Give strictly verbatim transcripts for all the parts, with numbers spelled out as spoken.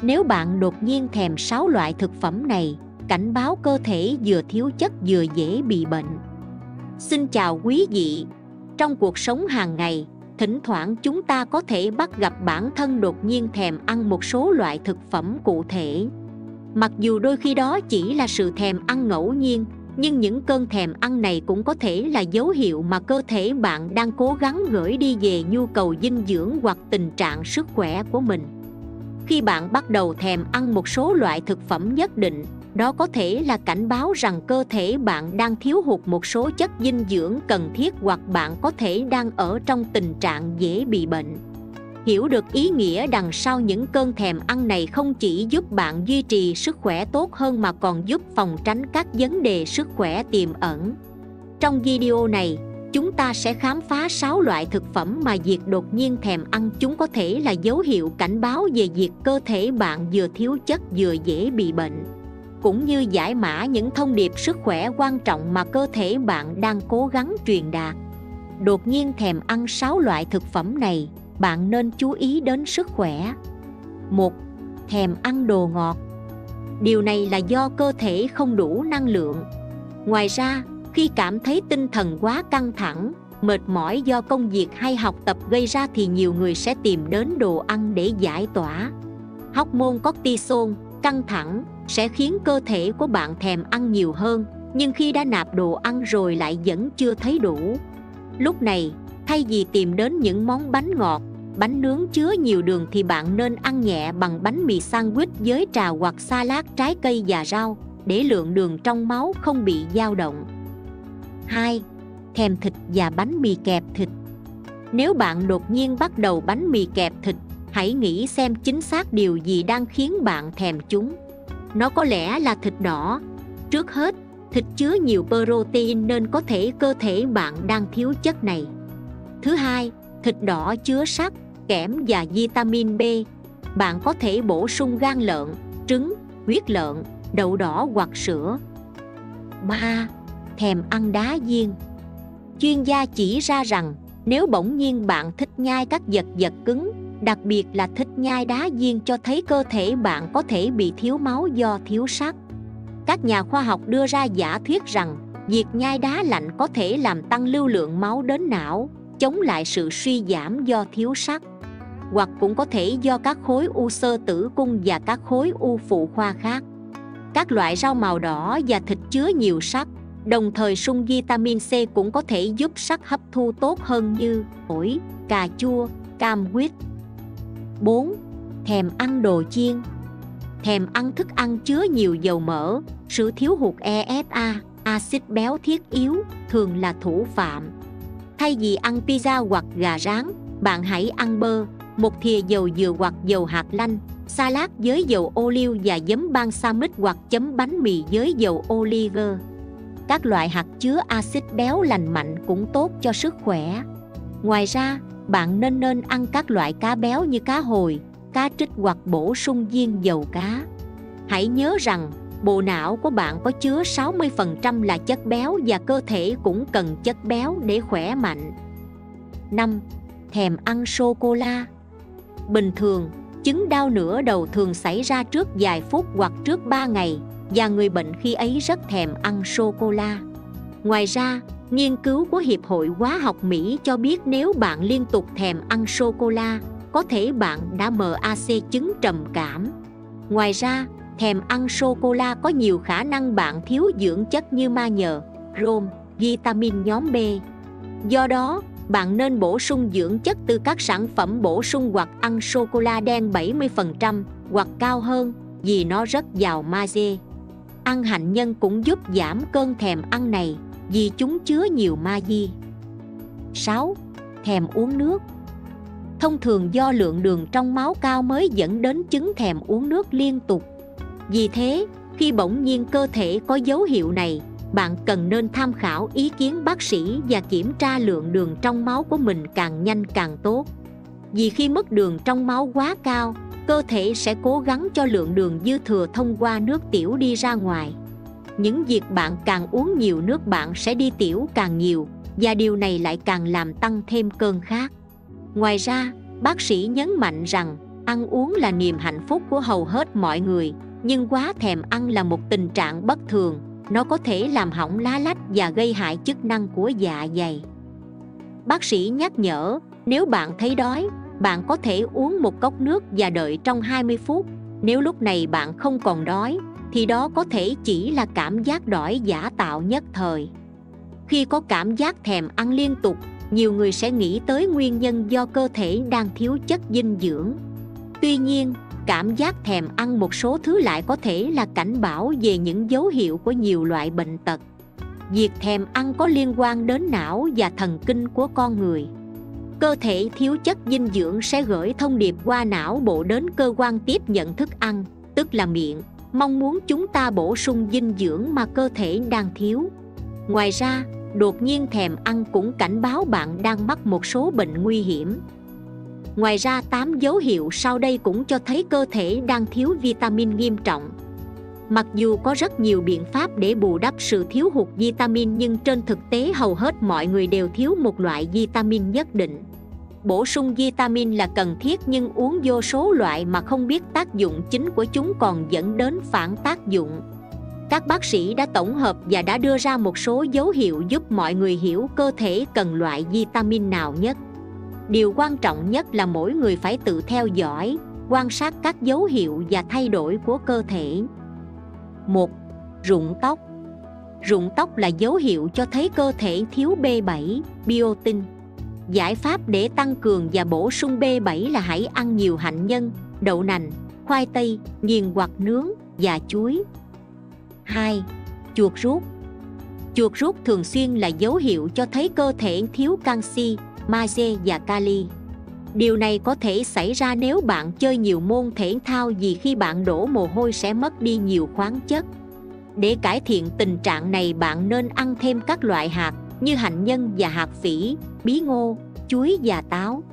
Nếu bạn đột nhiên thèm sáu loại thực phẩm này, cảnh báo cơ thể vừa thiếu chất vừa dễ bị bệnh. Xin chào quý vị. Trong cuộc sống hàng ngày, thỉnh thoảng chúng ta có thể bắt gặp bản thân đột nhiên thèm ăn một số loại thực phẩm cụ thể. Mặc dù đôi khi đó chỉ là sự thèm ăn ngẫu nhiên, nhưng những cơn thèm ăn này cũng có thể là dấu hiệu mà cơ thể bạn đang cố gắng gửi đi về nhu cầu dinh dưỡng hoặc tình trạng sức khỏe của mình. Khi bạn bắt đầu thèm ăn một số loại thực phẩm nhất định, đó có thể là cảnh báo rằng cơ thể bạn đang thiếu hụt một số chất dinh dưỡng cần thiết, hoặc bạn có thể đang ở trong tình trạng dễ bị bệnh. Hiểu được ý nghĩa đằng sau những cơn thèm ăn này không chỉ giúp bạn duy trì sức khỏe tốt hơn mà còn giúp phòng tránh các vấn đề sức khỏe tiềm ẩn. Trong video này, chúng ta sẽ khám phá sáu loại thực phẩm mà việc đột nhiên thèm ăn chúng có thể là dấu hiệu cảnh báo về việc cơ thể bạn vừa thiếu chất vừa dễ bị bệnh, cũng như giải mã những thông điệp sức khỏe quan trọng mà cơ thể bạn đang cố gắng truyền đạt. Đột nhiên thèm ăn sáu loại thực phẩm này, bạn nên chú ý đến sức khỏe. một. Thèm ăn đồ ngọt. Điều này là do cơ thể không đủ năng lượng. Ngoài ra, khi cảm thấy tinh thần quá căng thẳng, mệt mỏi do công việc hay học tập gây ra thì nhiều người sẽ tìm đến đồ ăn để giải tỏa. Hormone cortisol, căng thẳng, sẽ khiến cơ thể của bạn thèm ăn nhiều hơn, nhưng khi đã nạp đồ ăn rồi lại vẫn chưa thấy đủ. Lúc này, thay vì tìm đến những món bánh ngọt, bánh nướng chứa nhiều đường thì bạn nên ăn nhẹ bằng bánh mì sandwich với trà hoặc salad trái cây và rau, để lượng đường trong máu không bị dao động. hai. Thèm thịt và bánh mì kẹp thịt. Nếu bạn đột nhiên bắt đầu bánh mì kẹp thịt, hãy nghĩ xem chính xác điều gì đang khiến bạn thèm chúng. Nó có lẽ là thịt đỏ. Trước hết, thịt chứa nhiều protein nên có thể cơ thể bạn đang thiếu chất này. Thứ hai, thịt đỏ chứa sắt, kẽm và vitamin B. Bạn có thể bổ sung gan lợn, trứng, huyết lợn, đậu đỏ hoặc sữa. ba. Thèm ăn đá viên. Chuyên gia chỉ ra rằng nếu bỗng nhiên bạn thích nhai các vật vật cứng, đặc biệt là thích nhai đá viên, cho thấy cơ thể bạn có thể bị thiếu máu do thiếu sắt. Các nhà khoa học đưa ra giả thuyết rằng việc nhai đá lạnh có thể làm tăng lưu lượng máu đến não, chống lại sự suy giảm do thiếu sắt, hoặc cũng có thể do các khối u xơ tử cung và các khối u phụ khoa khác. Các loại rau màu đỏ và thịt chứa nhiều sắt, đồng thời sung vitamin C cũng có thể giúp sắt hấp thu tốt hơn như ổi, cà chua, cam quýt. bốn. Thèm ăn đồ chiên. Thèm ăn thức ăn chứa nhiều dầu mỡ, sự thiếu hụt e ép a, axit béo thiết yếu, thường là thủ phạm. Thay vì ăn pizza hoặc gà rán, bạn hãy ăn bơ, một thìa dầu dừa hoặc dầu hạt lanh, salad với dầu ô liu và giấm balsamic hoặc chấm bánh mì với dầu olive. Các loại hạt chứa axit béo lành mạnh cũng tốt cho sức khỏe. Ngoài ra, bạn nên nên ăn các loại cá béo như cá hồi, cá trích hoặc bổ sung viên dầu cá. Hãy nhớ rằng, bộ não của bạn có chứa sáu mươi phần trăm là chất béo và cơ thể cũng cần chất béo để khỏe mạnh. năm. Thèm ăn sô-cô-la. Bình thường, chứng đau nửa đầu thường xảy ra trước vài phút hoặc trước ba ngày, và người bệnh khi ấy rất thèm ăn sô-cô-la. Ngoài ra, nghiên cứu của Hiệp hội Hóa học Mỹ cho biết nếu bạn liên tục thèm ăn sô-cô-la, có thể bạn đã mắc chứng trầm cảm. Ngoài ra, thèm ăn sô-cô-la có nhiều khả năng bạn thiếu dưỡng chất như magie, rôm, vitamin nhóm B. Do đó, bạn nên bổ sung dưỡng chất từ các sản phẩm bổ sung hoặc ăn sô-cô-la đen bảy mươi phần trăm hoặc cao hơn, vì nó rất giàu magie. Ăn hạnh nhân cũng giúp giảm cơn thèm ăn này, vì chúng chứa nhiều magie. sáu. Thèm uống nước. Thông thường do lượng đường trong máu cao mới dẫn đến chứng thèm uống nước liên tục. Vì thế, khi bỗng nhiên cơ thể có dấu hiệu này, bạn cần nên tham khảo ý kiến bác sĩ và kiểm tra lượng đường trong máu của mình càng nhanh càng tốt. Vì khi mức đường trong máu quá cao, cơ thể sẽ cố gắng cho lượng đường dư thừa thông qua nước tiểu đi ra ngoài. Những việc bạn càng uống nhiều nước bạn sẽ đi tiểu càng nhiều, và điều này lại càng làm tăng thêm cơn khát. Ngoài ra, bác sĩ nhấn mạnh rằng Ăn uống là niềm hạnh phúc của hầu hết mọi người, nhưng quá thèm ăn là một tình trạng bất thường. Nó có thể làm hỏng lá lách và gây hại chức năng của dạ dày. Bác sĩ nhắc nhở, nếu bạn thấy đói, bạn có thể uống một cốc nước và đợi trong hai mươi phút. Nếu lúc này bạn không còn đói, thì đó có thể chỉ là cảm giác đói giả tạo nhất thời. Khi có cảm giác thèm ăn liên tục, nhiều người sẽ nghĩ tới nguyên nhân do cơ thể đang thiếu chất dinh dưỡng. Tuy nhiên, cảm giác thèm ăn một số thứ lại có thể là cảnh báo về những dấu hiệu của nhiều loại bệnh tật. Việc thèm ăn có liên quan đến não và thần kinh của con người. Cơ thể thiếu chất dinh dưỡng sẽ gửi thông điệp qua não bộ đến cơ quan tiếp nhận thức ăn, tức là miệng, mong muốn chúng ta bổ sung dinh dưỡng mà cơ thể đang thiếu. Ngoài ra, đột nhiên thèm ăn cũng cảnh báo bạn đang mắc một số bệnh nguy hiểm. Ngoài ra, tám dấu hiệu sau đây cũng cho thấy cơ thể đang thiếu vitamin nghiêm trọng. Mặc dù có rất nhiều biện pháp để bù đắp sự thiếu hụt vitamin, nhưng trên thực tế hầu hết mọi người đều thiếu một loại vitamin nhất định. Bổ sung vitamin là cần thiết, nhưng uống vô số loại mà không biết tác dụng chính của chúng còn dẫn đến phản tác dụng. Các bác sĩ đã tổng hợp và đã đưa ra một số dấu hiệu giúp mọi người hiểu cơ thể cần loại vitamin nào nhất. Điều quan trọng nhất là mỗi người phải tự theo dõi, quan sát các dấu hiệu và thay đổi của cơ thể. một. Rụng tóc. Rụng tóc là dấu hiệu cho thấy cơ thể thiếu B bảy, biotin. Giải pháp để tăng cường và bổ sung B bảy là hãy ăn nhiều hạnh nhân, đậu nành, khoai tây, nghiền hoặc nướng và chuối. hai. Chuột rút. Chuột rút thường xuyên là dấu hiệu cho thấy cơ thể thiếu canxi, magie và kali. Điều này có thể xảy ra nếu bạn chơi nhiều môn thể thao, vì khi bạn đổ mồ hôi sẽ mất đi nhiều khoáng chất. Để cải thiện tình trạng này, bạn nên ăn thêm các loại hạt như hạnh nhân và hạt phỉ, bí ngô, chuối và táo.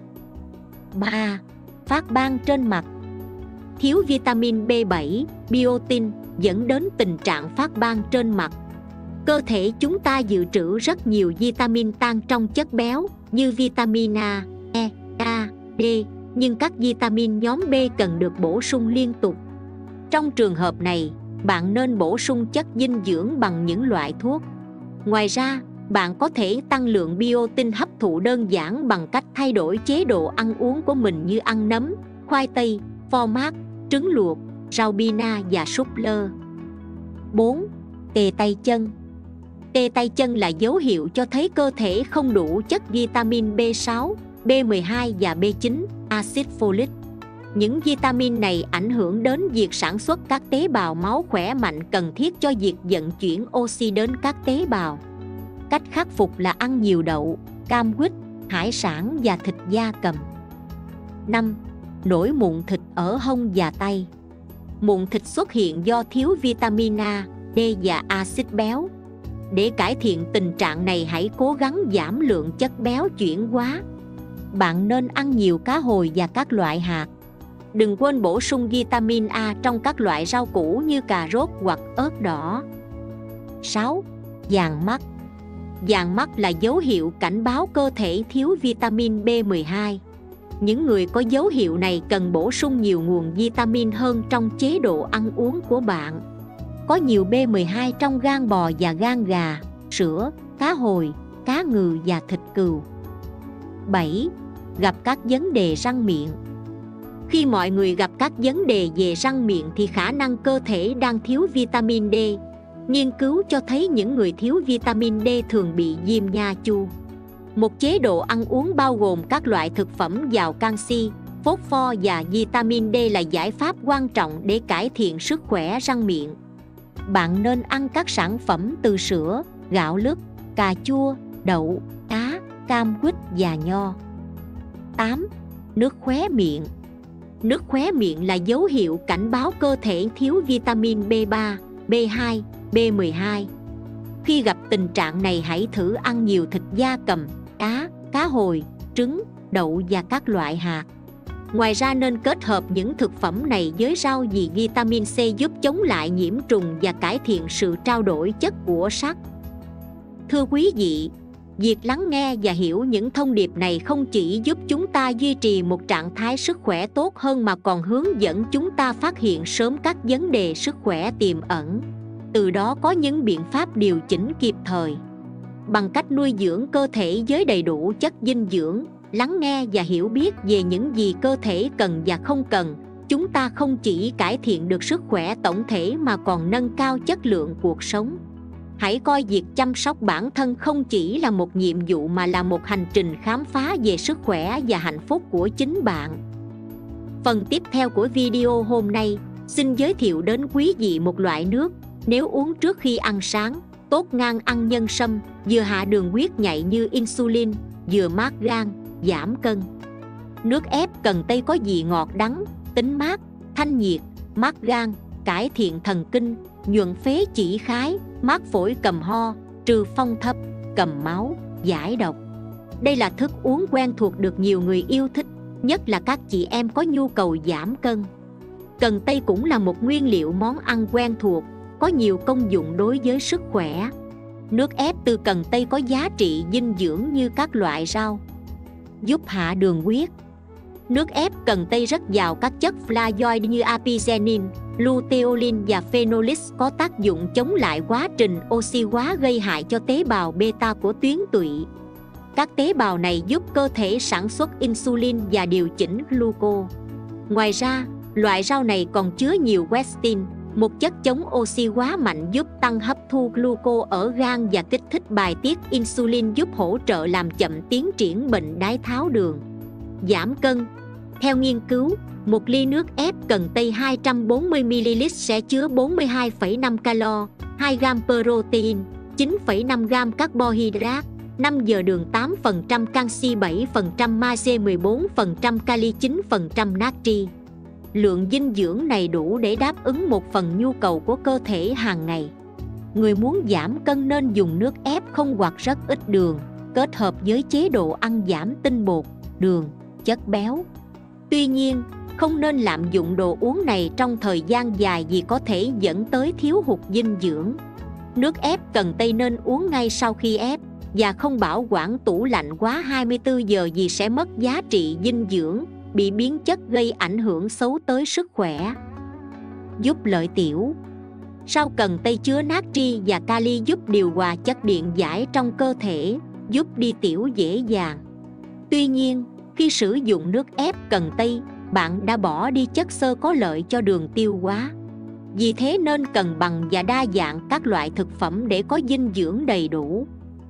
ba. Phát ban trên mặt. Thiếu vitamin B bảy, biotin dẫn đến tình trạng phát ban trên mặt. Cơ thể chúng ta dự trữ rất nhiều vitamin tan trong chất béo như vitamin A, E, A, D, nhưng các vitamin nhóm B cần được bổ sung liên tục. Trong trường hợp này, bạn nên bổ sung chất dinh dưỡng bằng những loại thuốc. Ngoài ra, bạn có thể tăng lượng biotin hấp thụ đơn giản bằng cách thay đổi chế độ ăn uống của mình, như ăn nấm, khoai tây, phô mát, trứng luộc, rau bina và súp lơ. bốn. Tê tay chân. Tê tay chân là dấu hiệu cho thấy cơ thể không đủ chất vitamin B sáu, B mười hai và B chín, axit folic. Những vitamin này ảnh hưởng đến việc sản xuất các tế bào máu khỏe mạnh cần thiết cho việc vận chuyển oxy đến các tế bào. Cách khắc phục là ăn nhiều đậu, cam quýt, hải sản và thịt gia cầm. năm. Nổi mụn thịt ở hông và tay. Mụn thịt xuất hiện do thiếu vitamin A, D và axit béo. Để cải thiện tình trạng này, hãy cố gắng giảm lượng chất béo chuyển hóa. Bạn nên ăn nhiều cá hồi và các loại hạt. Đừng quên bổ sung vitamin A trong các loại rau củ như cà rốt hoặc ớt đỏ. sáu. Vàng mắt. Vàng mắt là dấu hiệu cảnh báo cơ thể thiếu vitamin B mười hai. Những người có dấu hiệu này cần bổ sung nhiều nguồn vitamin hơn trong chế độ ăn uống của bạn. Có nhiều B mười hai trong gan bò và gan gà, sữa, cá hồi, cá ngừ và thịt cừu. bảy. Gặp các vấn đề răng miệng. Khi mọi người gặp các vấn đề về răng miệng thì khả năng cơ thể đang thiếu vitamin D. Nghiên cứu cho thấy những người thiếu vitamin D thường bị viêm nha chu. Một chế độ ăn uống bao gồm các loại thực phẩm giàu canxi, phốt pho và vitamin D là giải pháp quan trọng để cải thiện sức khỏe răng miệng. Bạn nên ăn các sản phẩm từ sữa, gạo lứt, cà chua, đậu, cá, cam quýt và nho. tám. Nước khóe miệng. Nước khóe miệng là dấu hiệu cảnh báo cơ thể thiếu vitamin B ba, B hai, B mười hai. Khi gặp tình trạng này, hãy thử ăn nhiều thịt gia cầm, cá, cá hồi, trứng, đậu và các loại hạt. Ngoài ra, nên kết hợp những thực phẩm này với rau, vì vitamin C giúp chống lại nhiễm trùng và cải thiện sự trao đổi chất của sắt. Thưa quý vị, Việc lắng nghe và hiểu những thông điệp này không chỉ giúp chúng ta duy trì một trạng thái sức khỏe tốt hơn mà còn hướng dẫn chúng ta phát hiện sớm các vấn đề sức khỏe tiềm ẩn, từ đó có những biện pháp điều chỉnh kịp thời. Bằng cách nuôi dưỡng cơ thể với đầy đủ chất dinh dưỡng, lắng nghe và hiểu biết về những gì cơ thể cần và không cần, chúng ta không chỉ cải thiện được sức khỏe tổng thể mà còn nâng cao chất lượng cuộc sống. Hãy coi việc chăm sóc bản thân không chỉ là một nhiệm vụ mà là một hành trình khám phá về sức khỏe và hạnh phúc của chính bạn. Phần tiếp theo của video hôm nay, xin giới thiệu đến quý vị một loại nước nếu uống trước khi ăn sáng, tốt ngang ăn nhân sâm, vừa hạ đường huyết nhạy như insulin, vừa mát gan, giảm cân. Nước ép cần tây có vị ngọt đắng, tính mát, thanh nhiệt, mát gan, cải thiện thần kinh, nhuận phế chỉ khái, mát phổi cầm ho, trừ phong thấp, cầm máu, giải độc. Đây là thức uống quen thuộc được nhiều người yêu thích, nhất là các chị em có nhu cầu giảm cân. Cần tây cũng là một nguyên liệu món ăn quen thuộc, có nhiều công dụng đối với sức khỏe. Nước ép từ cần tây có giá trị dinh dưỡng như các loại rau, giúp hạ đường huyết. Nước ép cần tây rất giàu các chất flavonoid như apigenin, luteolin và phenolic có tác dụng chống lại quá trình oxy hóa gây hại cho tế bào beta của tuyến tụy. Các tế bào này giúp cơ thể sản xuất insulin và điều chỉnh gluco. Ngoài ra, loại rau này còn chứa nhiều quercetin, một chất chống oxy hóa mạnh giúp tăng hấp thu gluco ở gan và kích thích bài tiết insulin giúp hỗ trợ làm chậm tiến triển bệnh đái tháo đường. Giảm cân. Theo nghiên cứu, một ly nước ép cần tây hai trăm bốn mươi mi li lít sẽ chứa bốn mươi hai phẩy năm calo, hai gam protein, chín phẩy năm gam carbohydrate, năm giờ đường, tám phần trăm canxi, bảy phần trăm magie, mười bốn phần trăm kali, chín phần trăm natri. Lượng dinh dưỡng này đủ để đáp ứng một phần nhu cầu của cơ thể hàng ngày. Người muốn giảm cân nên dùng nước ép không hoặc rất ít đường, kết hợp với chế độ ăn giảm tinh bột, đường, chất béo. Tuy nhiên, không nên lạm dụng đồ uống này trong thời gian dài vì có thể dẫn tới thiếu hụt dinh dưỡng. Nước ép cần tây nên uống ngay sau khi ép và không bảo quản tủ lạnh quá hai mươi tư giờ vì sẽ mất giá trị dinh dưỡng, bị biến chất gây ảnh hưởng xấu tới sức khỏe. Giúp lợi tiểu. Rau cần tây chứa natri và kali giúp điều hòa chất điện giải trong cơ thể, giúp đi tiểu dễ dàng. Tuy nhiên, khi sử dụng nước ép cần tây, bạn đã bỏ đi chất xơ có lợi cho đường tiêu hóa. Vì thế nên cân bằng và đa dạng các loại thực phẩm để có dinh dưỡng đầy đủ.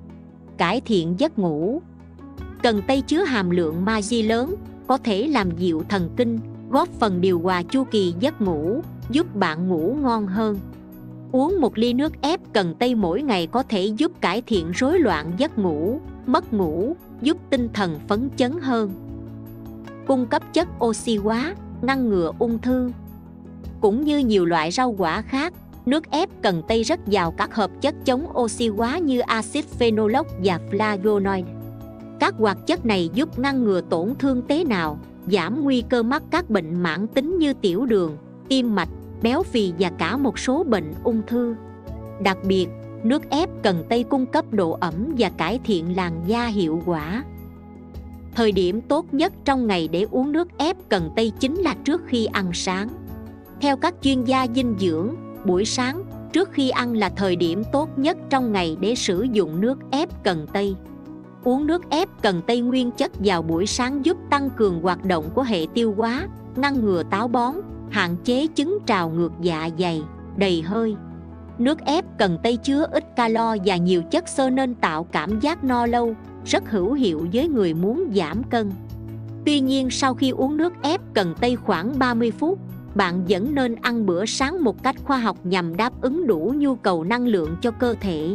Cải thiện giấc ngủ. Cần tây chứa hàm lượng magie lớn, có thể làm dịu thần kinh, góp phần điều hòa chu kỳ giấc ngủ, giúp bạn ngủ ngon hơn. Uống một ly nước ép cần tây mỗi ngày có thể giúp cải thiện rối loạn giấc ngủ, mất ngủ, giúp tinh thần phấn chấn hơn. Cung cấp chất oxy hóa, ngăn ngừa ung thư. Cũng như nhiều loại rau quả khác, nước ép cần tây rất giàu các hợp chất chống oxy hóa như axit phenolic và flavonoid. Các hoạt chất này giúp ngăn ngừa tổn thương tế bào, giảm nguy cơ mắc các bệnh mãn tính như tiểu đường, tim mạch, béo phì và cả một số bệnh ung thư. Đặc biệt, nước ép cần tây cung cấp độ ẩm và cải thiện làn da hiệu quả. Thời điểm tốt nhất trong ngày để uống nước ép cần tây chính là trước khi ăn sáng. Theo các chuyên gia dinh dưỡng, buổi sáng trước khi ăn là thời điểm tốt nhất trong ngày để sử dụng nước ép cần tây. Uống nước ép cần tây nguyên chất vào buổi sáng giúp tăng cường hoạt động của hệ tiêu hóa, ngăn ngừa táo bón, hạn chế chứng trào ngược dạ dày, đầy hơi. Nước ép cần tây chứa ít calo và nhiều chất xơ nên tạo cảm giác no lâu, rất hữu hiệu với người muốn giảm cân. Tuy nhiên sau khi uống nước ép cần tây khoảng ba mươi phút, bạn vẫn nên ăn bữa sáng một cách khoa học nhằm đáp ứng đủ nhu cầu năng lượng cho cơ thể.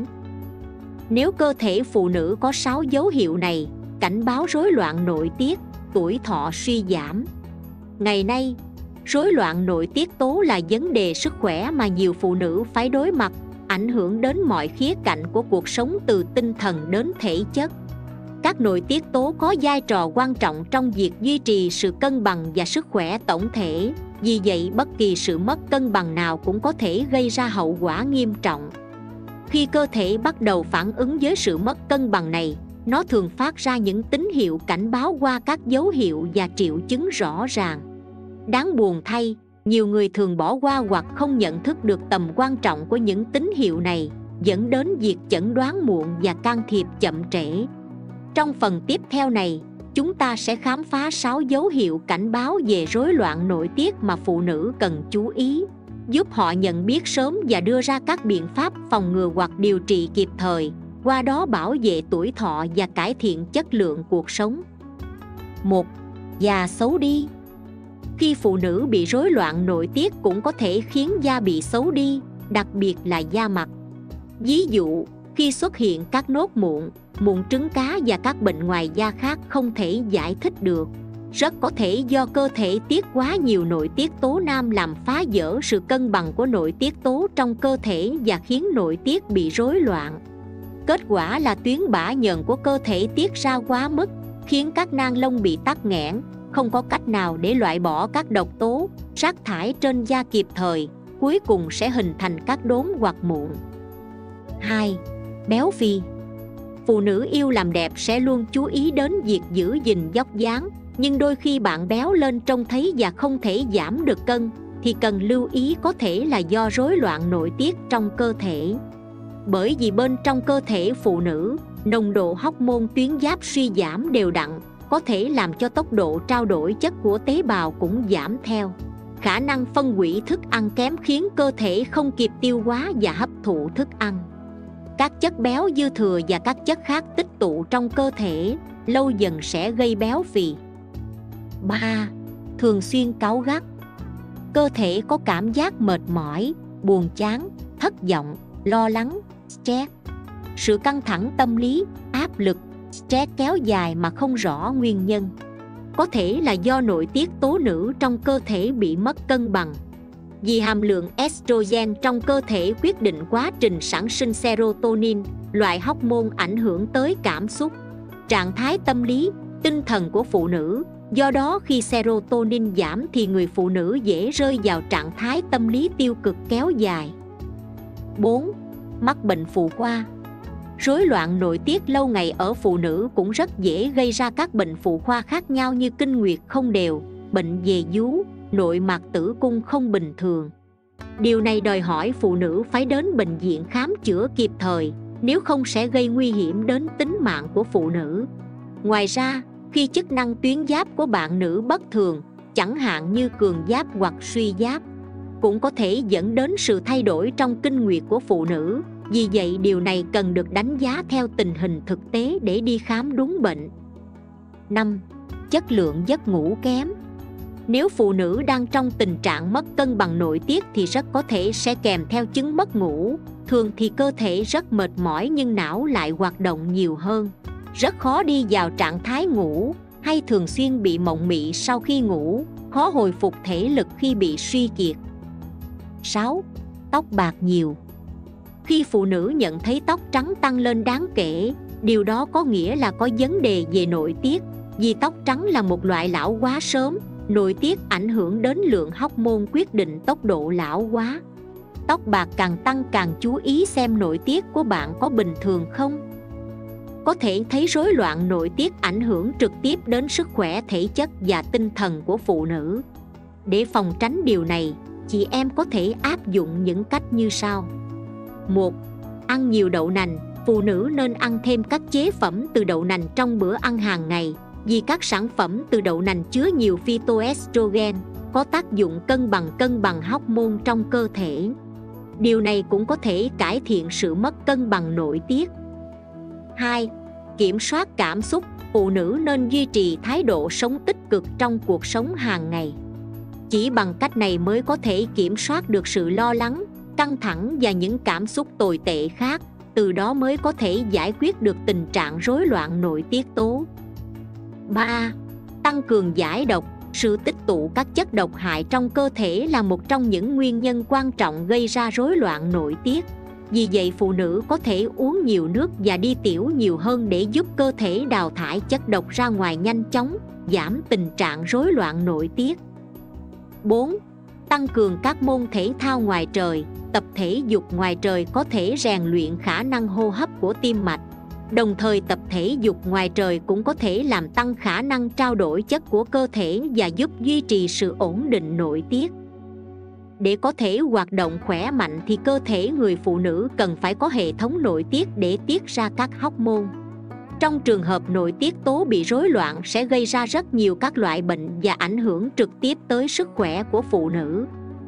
Nếu cơ thể phụ nữ có sáu dấu hiệu này, cảnh báo rối loạn nội tiết, tuổi thọ suy giảm. Ngày nay, rối loạn nội tiết tố là vấn đề sức khỏe mà nhiều phụ nữ phải đối mặt, ảnh hưởng đến mọi khía cạnh của cuộc sống từ tinh thần đến thể chất. Các nội tiết tố có vai trò quan trọng trong việc duy trì sự cân bằng và sức khỏe tổng thể, vì vậy bất kỳ sự mất cân bằng nào cũng có thể gây ra hậu quả nghiêm trọng. Khi cơ thể bắt đầu phản ứng với sự mất cân bằng này, Nó thường phát ra những tín hiệu cảnh báo qua các dấu hiệu và triệu chứng rõ ràng. Đáng buồn thay, nhiều người thường bỏ qua hoặc không nhận thức được tầm quan trọng của những tín hiệu này, dẫn đến việc chẩn đoán muộn và can thiệp chậm trễ. Trong phần tiếp theo này, chúng ta sẽ khám phá sáu dấu hiệu cảnh báo về rối loạn nội tiết mà phụ nữ cần chú ý, giúp họ nhận biết sớm và đưa ra các biện pháp phòng ngừa hoặc điều trị kịp thời, qua đó bảo vệ tuổi thọ và cải thiện chất lượng cuộc sống. một. Da xấu đi. Khi phụ nữ bị rối loạn nội tiết cũng có thể khiến da bị xấu đi, đặc biệt là da mặt. Ví dụ, khi xuất hiện các nốt mụn, mụn trứng cá và các bệnh ngoài da khác không thể giải thích được, rất có thể do cơ thể tiết quá nhiều nội tiết tố nam làm phá vỡ sự cân bằng của nội tiết tố trong cơ thể và khiến nội tiết bị rối loạn. Kết quả là tuyến bã nhờn của cơ thể tiết ra quá mức, khiến các nang lông bị tắc nghẽn, không có cách nào để loại bỏ các độc tố, rác thải trên da kịp thời, cuối cùng sẽ hình thành các đốm hoặc mụn. hai. Béo phì. Phụ nữ yêu làm đẹp sẽ luôn chú ý đến việc giữ gìn vóc dáng, nhưng đôi khi bạn béo lên trông thấy và không thể giảm được cân, thì cần lưu ý có thể là do rối loạn nội tiết trong cơ thể. Bởi vì bên trong cơ thể phụ nữ, nồng độ hormone tuyến giáp suy giảm đều đặn, có thể làm cho tốc độ trao đổi chất của tế bào cũng giảm theo. Khả năng phân hủy thức ăn kém khiến cơ thể không kịp tiêu hóa và hấp thụ thức ăn. Các chất béo dư thừa và các chất khác tích tụ trong cơ thể, lâu dần sẽ gây béo phì. ba. Thường xuyên cáu gắt. Cơ thể có cảm giác mệt mỏi, buồn chán, thất vọng, lo lắng, stress. Sự căng thẳng tâm lý, áp lực, stress kéo dài mà không rõ nguyên nhân. Có thể là do nội tiết tố nữ trong cơ thể bị mất cân bằng. Vì hàm lượng estrogen trong cơ thể quyết định quá trình sản sinh serotonin, loại hormone ảnh hưởng tới cảm xúc, trạng thái tâm lý, tinh thần của phụ nữ. Do đó khi serotonin giảm thì người phụ nữ dễ rơi vào trạng thái tâm lý tiêu cực kéo dài. bốn. Mắc bệnh phụ khoa. Rối loạn nội tiết lâu ngày ở phụ nữ cũng rất dễ gây ra các bệnh phụ khoa khác nhau như kinh nguyệt không đều, bệnh về vú, nội mạc tử cung không bình thường. Điều này đòi hỏi phụ nữ phải đến bệnh viện khám chữa kịp thời, nếu không sẽ gây nguy hiểm đến tính mạng của phụ nữ. Ngoài ra, khi chức năng tuyến giáp của bạn nữ bất thường, chẳng hạn như cường giáp hoặc suy giáp, cũng có thể dẫn đến sự thay đổi trong kinh nguyệt của phụ nữ. Vì vậy điều này cần được đánh giá theo tình hình thực tế để đi khám đúng bệnh. năm. Chất lượng giấc ngủ kém. Nếu phụ nữ đang trong tình trạng mất cân bằng nội tiết thì rất có thể sẽ kèm theo chứng mất ngủ. Thường thì cơ thể rất mệt mỏi nhưng não lại hoạt động nhiều hơn, rất khó đi vào trạng thái ngủ, hay thường xuyên bị mộng mị sau khi ngủ, khó hồi phục thể lực khi bị suy kiệt. sáu. Tóc bạc nhiều. Khi phụ nữ nhận thấy tóc trắng tăng lên đáng kể, điều đó có nghĩa là có vấn đề về nội tiết. Vì tóc trắng là một loại lão hóa sớm, nội tiết ảnh hưởng đến lượng hormone quyết định tốc độ lão hóa. Tóc bạc càng tăng càng chú ý xem nội tiết của bạn có bình thường không. Có thể thấy rối loạn nội tiết ảnh hưởng trực tiếp đến sức khỏe thể chất và tinh thần của phụ nữ. Để phòng tránh điều này, chị em có thể áp dụng những cách như sau. một. Ăn nhiều đậu nành. Phụ nữ nên ăn thêm các chế phẩm từ đậu nành trong bữa ăn hàng ngày, vì các sản phẩm từ đậu nành chứa nhiều phytoestrogen, có tác dụng cân bằng cân bằng hormone trong cơ thể. Điều này cũng có thể cải thiện sự mất cân bằng nội tiết. hai. Kiểm soát cảm xúc. Phụ nữ nên duy trì thái độ sống tích cực trong cuộc sống hàng ngày. Chỉ bằng cách này mới có thể kiểm soát được sự lo lắng, căng thẳng và những cảm xúc tồi tệ khác, từ đó mới có thể giải quyết được tình trạng rối loạn nội tiết tố. ba. Tăng cường giải độc. Sự tích tụ các chất độc hại trong cơ thể là một trong những nguyên nhân quan trọng gây ra rối loạn nội tiết. Vì vậy phụ nữ có thể uống nhiều nước và đi tiểu nhiều hơn để giúp cơ thể đào thải chất độc ra ngoài nhanh chóng, giảm tình trạng rối loạn nội tiết. bốn. Tăng cường các môn thể thao ngoài trời. Tập thể dục ngoài trời có thể rèn luyện khả năng hô hấp của tim mạch, Đồng thời tập thể dục ngoài trời cũng có thể làm tăng khả năng trao đổi chất của cơ thể và giúp duy trì sự ổn định nội tiết. Để có thể hoạt động khỏe mạnh thì cơ thể người phụ nữ cần phải có hệ thống nội tiết để tiết ra các hormone. Trong trường hợp nội tiết tố bị rối loạn sẽ gây ra rất nhiều các loại bệnh và ảnh hưởng trực tiếp tới sức khỏe của phụ nữ.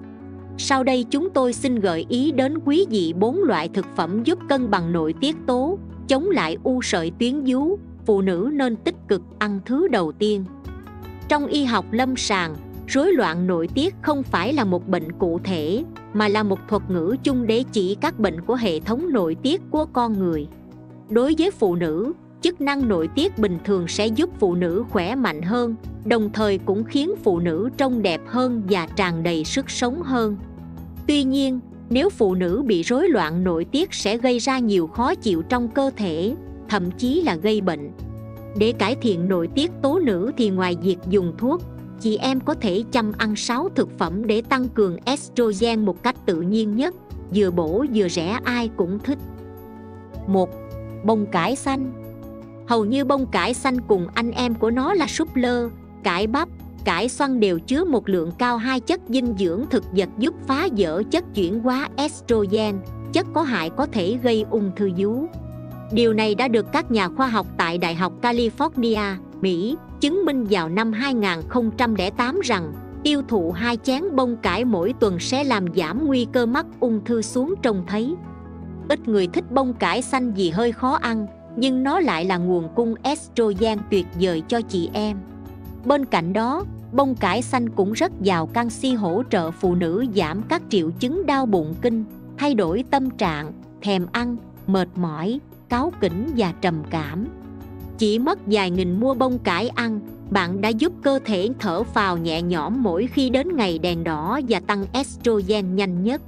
Sau đây chúng tôi xin gợi ý đến quý vị bốn loại thực phẩm giúp cân bằng nội tiết tố, chống lại u sợi tuyến vú. Phụ nữ nên tích cực ăn thứ đầu tiên. Trong y học lâm sàng, rối loạn nội tiết không phải là một bệnh cụ thể, mà là một thuật ngữ chung để chỉ các bệnh của hệ thống nội tiết của con người. Đối với phụ nữ, chức năng nội tiết bình thường sẽ giúp phụ nữ khỏe mạnh hơn, đồng thời cũng khiến phụ nữ trông đẹp hơn và tràn đầy sức sống hơn. Tuy nhiên, nếu phụ nữ bị rối loạn nội tiết sẽ gây ra nhiều khó chịu trong cơ thể, thậm chí là gây bệnh. Để cải thiện nội tiết tố nữ thì ngoài việc dùng thuốc, chị em có thể chăm ăn sáu thực phẩm để tăng cường estrogen một cách tự nhiên nhất, vừa bổ vừa rẻ ai cũng thích. một. Bông cải xanh. Hầu như bông cải xanh cùng anh em của nó là súp lơ, cải bắp, cải xoăn đều chứa một lượng cao hai chất dinh dưỡng thực vật giúp phá vỡ chất chuyển hóa estrogen, chất có hại có thể gây ung thư vú. Điều này đã được các nhà khoa học tại Đại học California, Mỹ, chứng minh vào năm hai nghìn không trăm lẻ tám rằng tiêu thụ hai chén bông cải mỗi tuần sẽ làm giảm nguy cơ mắc ung thư xuống trông thấy. Ít người thích bông cải xanh vì hơi khó ăn, nhưng nó lại là nguồn cung estrogen tuyệt vời cho chị em. Bên cạnh đó, bông cải xanh cũng rất giàu canxi hỗ trợ phụ nữ giảm các triệu chứng đau bụng kinh, thay đổi tâm trạng, thèm ăn, mệt mỏi, cáu kỉnh và trầm cảm. Chỉ mất vài nghìn mua bông cải ăn, bạn đã giúp cơ thể thở phào nhẹ nhõm mỗi khi đến ngày đèn đỏ và tăng estrogen nhanh nhất.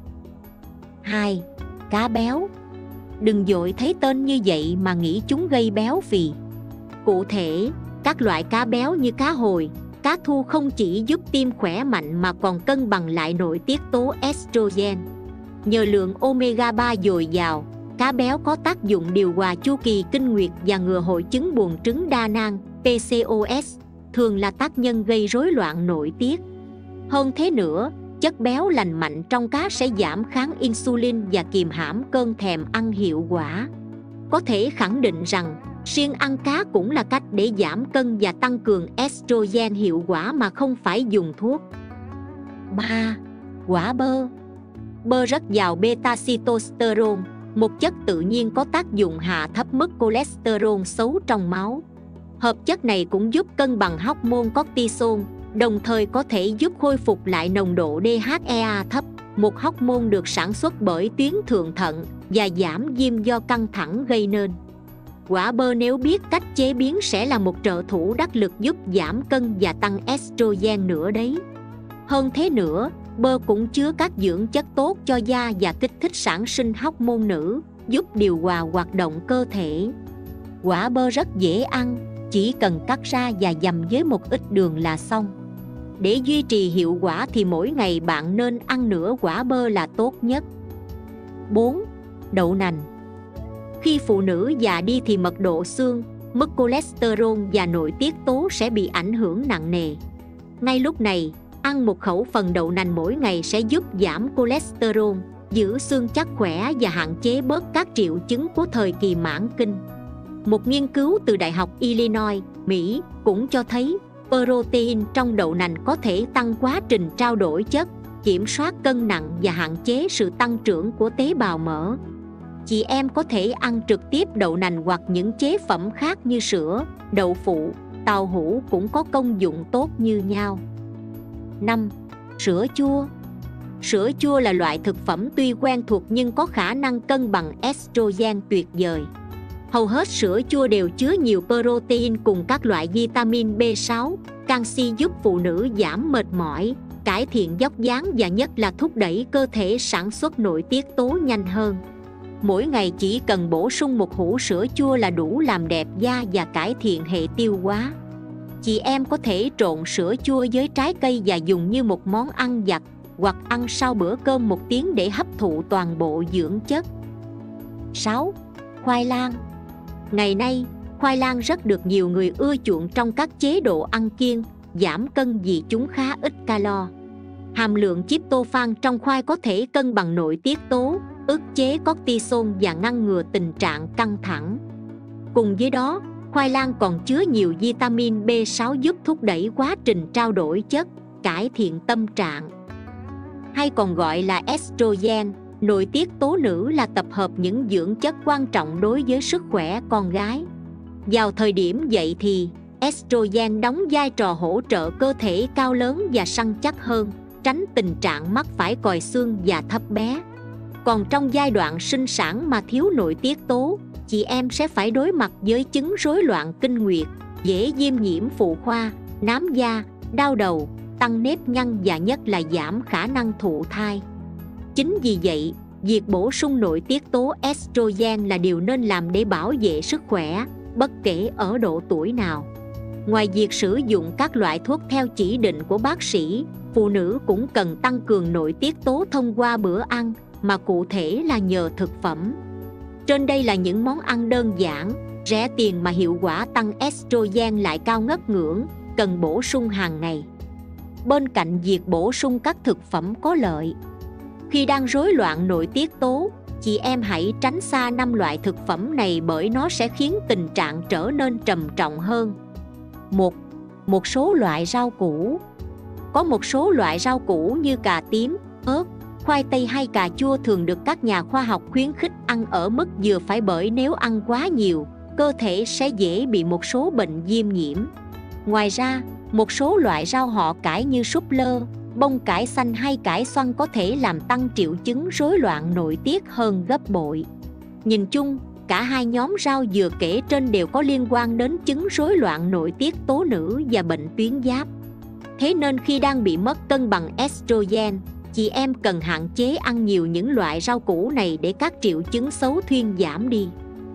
hai. Cá béo. Đừng vội thấy tên như vậy mà nghĩ chúng gây béo phì. Cụ thể, các loại cá béo như cá hồi, cá thu không chỉ giúp tim khỏe mạnh mà còn cân bằng lại nội tiết tố estrogen. Nhờ lượng omega ba dồi dào, cá béo có tác dụng điều hòa chu kỳ kinh nguyệt và ngừa hội chứng buồng trứng đa nang P C O S, thường là tác nhân gây rối loạn nội tiết. Hơn thế nữa, chất béo lành mạnh trong cá sẽ giảm kháng insulin và kiềm hãm cơn thèm ăn hiệu quả. Có thể khẳng định rằng, riêng ăn cá cũng là cách để giảm cân và tăng cường estrogen hiệu quả mà không phải dùng thuốc. ba. Quả bơ. Bơ rất giàu beta-sitosterol, một chất tự nhiên có tác dụng hạ thấp mức cholesterol xấu trong máu. Hợp chất này cũng giúp cân bằng hormone cortisol, đồng thời có thể giúp khôi phục lại nồng độ đê hát e a thấp, một hormone được sản xuất bởi tuyến thượng thận và giảm viêm do căng thẳng gây nên. Quả bơ nếu biết cách chế biến sẽ là một trợ thủ đắc lực giúp giảm cân và tăng estrogen nữa đấy. Hơn thế nữa, bơ cũng chứa các dưỡng chất tốt cho da và kích thích sản sinh hormone nữ, giúp điều hòa hoạt động cơ thể. Quả bơ rất dễ ăn, chỉ cần cắt ra và dầm với một ít đường là xong. Để duy trì hiệu quả thì mỗi ngày bạn nên ăn nửa quả bơ là tốt nhất. bốn. Đậu nành. Khi phụ nữ già đi thì mật độ xương, mức cholesterol và nội tiết tố sẽ bị ảnh hưởng nặng nề. Ngay lúc này, ăn một khẩu phần đậu nành mỗi ngày sẽ giúp giảm cholesterol, giữ xương chắc khỏe và hạn chế bớt các triệu chứng của thời kỳ mãn kinh. Một nghiên cứu từ Đại học Illinois, Mỹ cũng cho thấy protein trong đậu nành có thể tăng quá trình trao đổi chất, kiểm soát cân nặng và hạn chế sự tăng trưởng của tế bào mỡ. Chị em có thể ăn trực tiếp đậu nành hoặc những chế phẩm khác như sữa, đậu phụ, tàu hũ cũng có công dụng tốt như nhau. năm. Sữa chua. Sữa chua là loại thực phẩm tuy quen thuộc nhưng có khả năng cân bằng estrogen tuyệt vời. Hầu hết sữa chua đều chứa nhiều protein cùng các loại vitamin B sáu, canxi giúp phụ nữ giảm mệt mỏi, cải thiện vóc dáng và nhất là thúc đẩy cơ thể sản xuất nội tiết tố nhanh hơn. Mỗi ngày chỉ cần bổ sung một hũ sữa chua là đủ làm đẹp da và cải thiện hệ tiêu hóa. Chị em có thể trộn sữa chua với trái cây và dùng như một món ăn vặt hoặc ăn sau bữa cơm một tiếng để hấp thụ toàn bộ dưỡng chất. sáu. Khoai lang. Ngày nay, khoai lang rất được nhiều người ưa chuộng trong các chế độ ăn kiêng, giảm cân vì chúng khá ít calo. Hàm lượng tryptophan trong khoai có thể cân bằng nội tiết tố, ức chế cortisol và ngăn ngừa tình trạng căng thẳng. Cùng với đó, khoai lang còn chứa nhiều vitamin B sáu giúp thúc đẩy quá trình trao đổi chất, cải thiện tâm trạng. Hay còn gọi là estrogen, nội tiết tố nữ là tập hợp những dưỡng chất quan trọng đối với sức khỏe con gái. Vào thời điểm dậy thì, estrogen đóng vai trò hỗ trợ cơ thể cao lớn và săn chắc hơn, tránh tình trạng mắc phải còi xương và thấp bé. Còn trong giai đoạn sinh sản mà thiếu nội tiết tố, chị em sẽ phải đối mặt với chứng rối loạn kinh nguyệt, dễ viêm nhiễm phụ khoa, nám da, đau đầu, tăng nếp nhăn và nhất là giảm khả năng thụ thai. Chính vì vậy, việc bổ sung nội tiết tố estrogen là điều nên làm để bảo vệ sức khỏe, bất kể ở độ tuổi nào. Ngoài việc sử dụng các loại thuốc theo chỉ định của bác sĩ, phụ nữ cũng cần tăng cường nội tiết tố thông qua bữa ăn, mà cụ thể là nhờ thực phẩm. Trên đây là những món ăn đơn giản, rẻ tiền mà hiệu quả tăng estrogen lại cao ngất ngưỡng, cần bổ sung hàng ngày. Bên cạnh việc bổ sung các thực phẩm có lợi, khi đang rối loạn nội tiết tố, chị em hãy tránh xa năm loại thực phẩm này bởi nó sẽ khiến tình trạng trở nên trầm trọng hơn. một. Một số loại rau củ. Có một số loại rau củ như cà tím, ớt, khoai tây hay cà chua thường được các nhà khoa học khuyến khích ăn ở mức vừa phải bởi nếu ăn quá nhiều, cơ thể sẽ dễ bị một số bệnh viêm nhiễm. Ngoài ra, một số loại rau họ cải như súp lơ, bông cải xanh hay cải xoăn có thể làm tăng triệu chứng rối loạn nội tiết hơn gấp bội. Nhìn chung, cả hai nhóm rau vừa kể trên đều có liên quan đến chứng rối loạn nội tiết tố nữ và bệnh tuyến giáp. Thế nên khi đang bị mất cân bằng estrogen, chị em cần hạn chế ăn nhiều những loại rau củ này để các triệu chứng xấu thuyên giảm đi.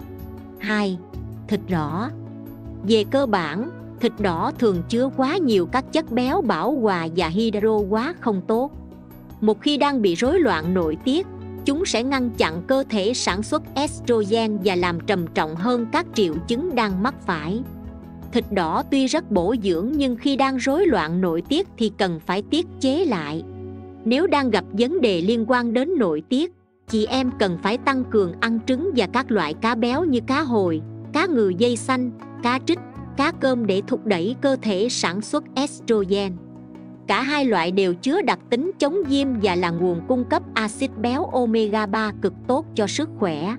hai. Thịt đỏ. Về cơ bản, thịt đỏ thường chứa quá nhiều các chất béo bão hòa và hydro quá không tốt. Một khi đang bị rối loạn nội tiết, chúng sẽ ngăn chặn cơ thể sản xuất estrogen và làm trầm trọng hơn các triệu chứng đang mắc phải. Thịt đỏ tuy rất bổ dưỡng nhưng khi đang rối loạn nội tiết thì cần phải tiết chế lại. Nếu đang gặp vấn đề liên quan đến nội tiết, chị em cần phải tăng cường ăn trứng và các loại cá béo như cá hồi, cá ngừ dây xanh, cá trích, cá cơm để thúc đẩy cơ thể sản xuất estrogen. Cả hai loại đều chứa đặc tính chống viêm và là nguồn cung cấp axit béo omega ba cực tốt cho sức khỏe.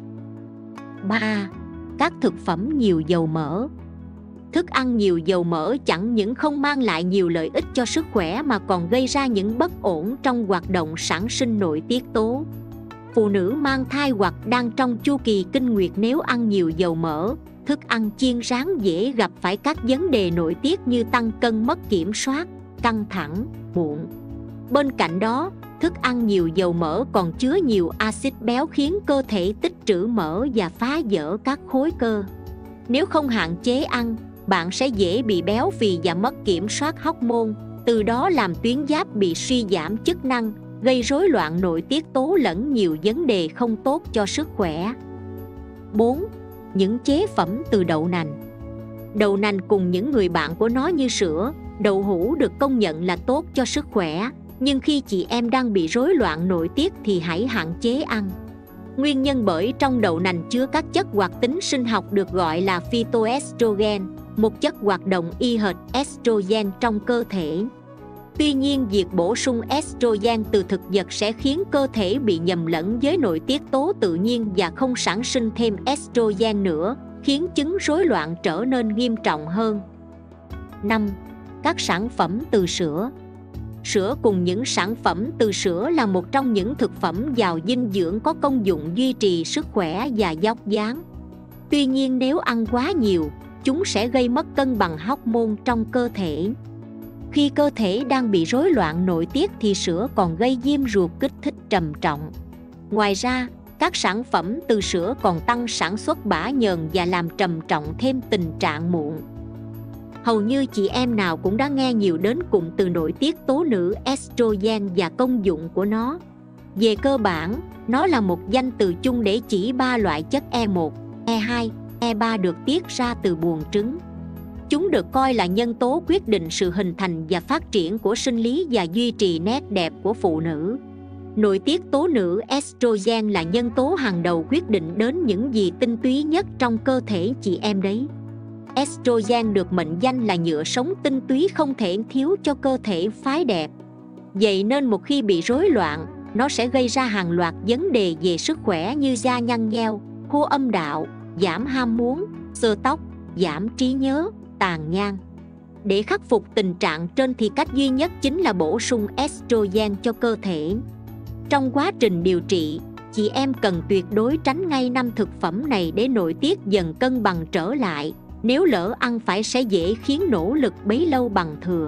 ba. Các thực phẩm nhiều dầu mỡ. Thức ăn nhiều dầu mỡ chẳng những không mang lại nhiều lợi ích cho sức khỏe mà còn gây ra những bất ổn trong hoạt động sản sinh nội tiết tố. Phụ nữ mang thai hoặc đang trong chu kỳ kinh nguyệt nếu ăn nhiều dầu mỡ, thức ăn chiên rán dễ gặp phải các vấn đề nội tiết như tăng cân mất kiểm soát, căng thẳng, muộn. Bên cạnh đó, thức ăn nhiều dầu mỡ còn chứa nhiều axit béo khiến cơ thể tích trữ mỡ và phá vỡ các khối cơ. Nếu không hạn chế ăn, bạn sẽ dễ bị béo phì và mất kiểm soát hormone, từ đó làm tuyến giáp bị suy giảm chức năng, gây rối loạn nội tiết tố lẫn nhiều vấn đề không tốt cho sức khỏe. bốn. Những chế phẩm từ đậu nành. Đậu nành cùng những người bạn của nó như sữa, đậu hũ được công nhận là tốt cho sức khỏe, nhưng khi chị em đang bị rối loạn nội tiết thì hãy hạn chế ăn. Nguyên nhân bởi trong đậu nành chứa các chất hoạt tính sinh học được gọi là phytoestrogen, một chất hoạt động y hệt estrogen trong cơ thể. Tuy nhiên, việc bổ sung estrogen từ thực vật sẽ khiến cơ thể bị nhầm lẫn với nội tiết tố tự nhiên và không sản sinh thêm estrogen nữa, khiến chứng rối loạn trở nên nghiêm trọng hơn. năm. Các sản phẩm từ sữa. Sữa cùng những sản phẩm từ sữa là một trong những thực phẩm giàu dinh dưỡng có công dụng duy trì sức khỏe và vóc dáng. Tuy nhiên, nếu ăn quá nhiều, chúng sẽ gây mất cân bằng hormone trong cơ thể. Khi cơ thể đang bị rối loạn nội tiết thì sữa còn gây viêm ruột kích thích trầm trọng. Ngoài ra, các sản phẩm từ sữa còn tăng sản xuất bã nhờn và làm trầm trọng thêm tình trạng mụn. Hầu như chị em nào cũng đã nghe nhiều đến cụm từ nội tiết tố nữ estrogen và công dụng của nó. Về cơ bản, nó là một danh từ chung để chỉ ba loại chất E một, E hai, E ba được tiết ra từ buồng trứng. Chúng được coi là nhân tố quyết định sự hình thành và phát triển của sinh lý và duy trì nét đẹp của phụ nữ. Nội tiết tố nữ estrogen là nhân tố hàng đầu quyết định đến những gì tinh túy nhất trong cơ thể chị em đấy. Estrogen được mệnh danh là nhựa sống tinh túy không thể thiếu cho cơ thể phái đẹp. Vậy nên một khi bị rối loạn, nó sẽ gây ra hàng loạt vấn đề về sức khỏe như da nhăn nheo, khô âm đạo, giảm ham muốn, xơ tóc, giảm trí nhớ, tàn nhang. Để khắc phục tình trạng trên thì cách duy nhất chính là bổ sung estrogen cho cơ thể. Trong quá trình điều trị, chị em cần tuyệt đối tránh ngay năm thực phẩm này để nội tiết dần cân bằng trở lại. Nếu lỡ ăn phải sẽ dễ khiến nỗ lực bấy lâu bằng thừa.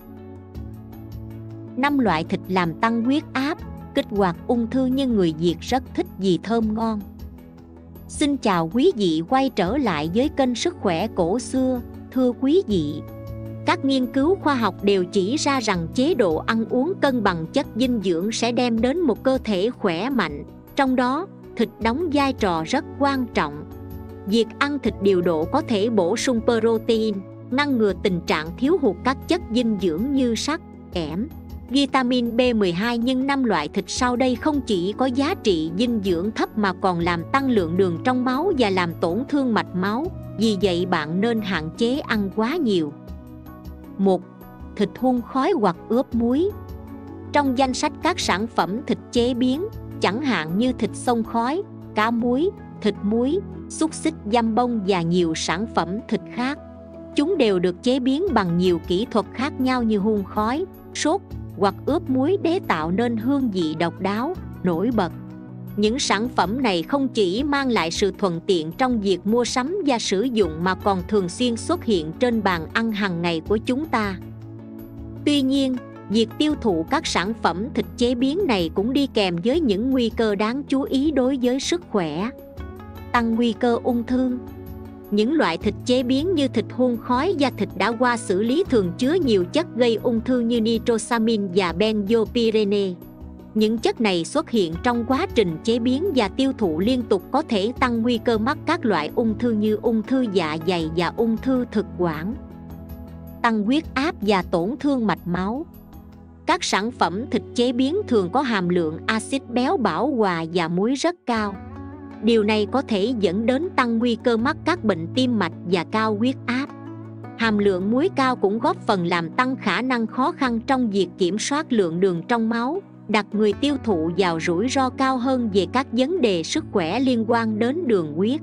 năm loại thịt làm tăng huyết áp, kích hoạt ung thư nhưng người Việt rất thích vì thơm ngon. Xin chào quý vị quay trở lại với kênh Sức khỏe cổ xưa. Thưa quý vị, các nghiên cứu khoa học đều chỉ ra rằng chế độ ăn uống cân bằng chất dinh dưỡng sẽ đem đến một cơ thể khỏe mạnh. Trong đó, thịt đóng vai trò rất quan trọng. Việc ăn thịt điều độ có thể bổ sung protein, ngăn ngừa tình trạng thiếu hụt các chất dinh dưỡng như sắt, kẽm, vitamin B mười hai. Nhưng năm loại thịt sau đây không chỉ có giá trị dinh dưỡng thấp mà còn làm tăng lượng đường trong máu và làm tổn thương mạch máu. Vì vậy bạn nên hạn chế ăn quá nhiều. một. Thịt hun khói hoặc ướp muối. Trong danh sách các sản phẩm thịt chế biến, chẳng hạn như thịt xông khói, cá muối, thịt muối, xúc xích dăm bông và nhiều sản phẩm thịt khác, chúng đều được chế biến bằng nhiều kỹ thuật khác nhau như hun khói, sốt hoặc ướp muối để tạo nên hương vị độc đáo, nổi bật. Những sản phẩm này không chỉ mang lại sự thuận tiện trong việc mua sắm và sử dụng mà còn thường xuyên xuất hiện trên bàn ăn hàng ngày của chúng ta. Tuy nhiên, việc tiêu thụ các sản phẩm thịt chế biến này cũng đi kèm với những nguy cơ đáng chú ý đối với sức khỏe. Tăng nguy cơ ung thư. Những loại thịt chế biến như thịt hun khói và thịt đã qua xử lý thường chứa nhiều chất gây ung thư như nitrosamin và benzopyrene. Những chất này xuất hiện trong quá trình chế biến và tiêu thụ liên tục có thể tăng nguy cơ mắc các loại ung thư như ung thư dạ dày và ung thư thực quản. Tăng huyết áp và tổn thương mạch máu. Các sản phẩm thịt chế biến thường có hàm lượng axit béo bão hòa và muối rất cao. Điều này có thể dẫn đến tăng nguy cơ mắc các bệnh tim mạch và cao huyết áp. Hàm lượng muối cao cũng góp phần làm tăng khả năng khó khăn trong việc kiểm soát lượng đường trong máu, đặt người tiêu thụ vào rủi ro cao hơn về các vấn đề sức khỏe liên quan đến đường huyết.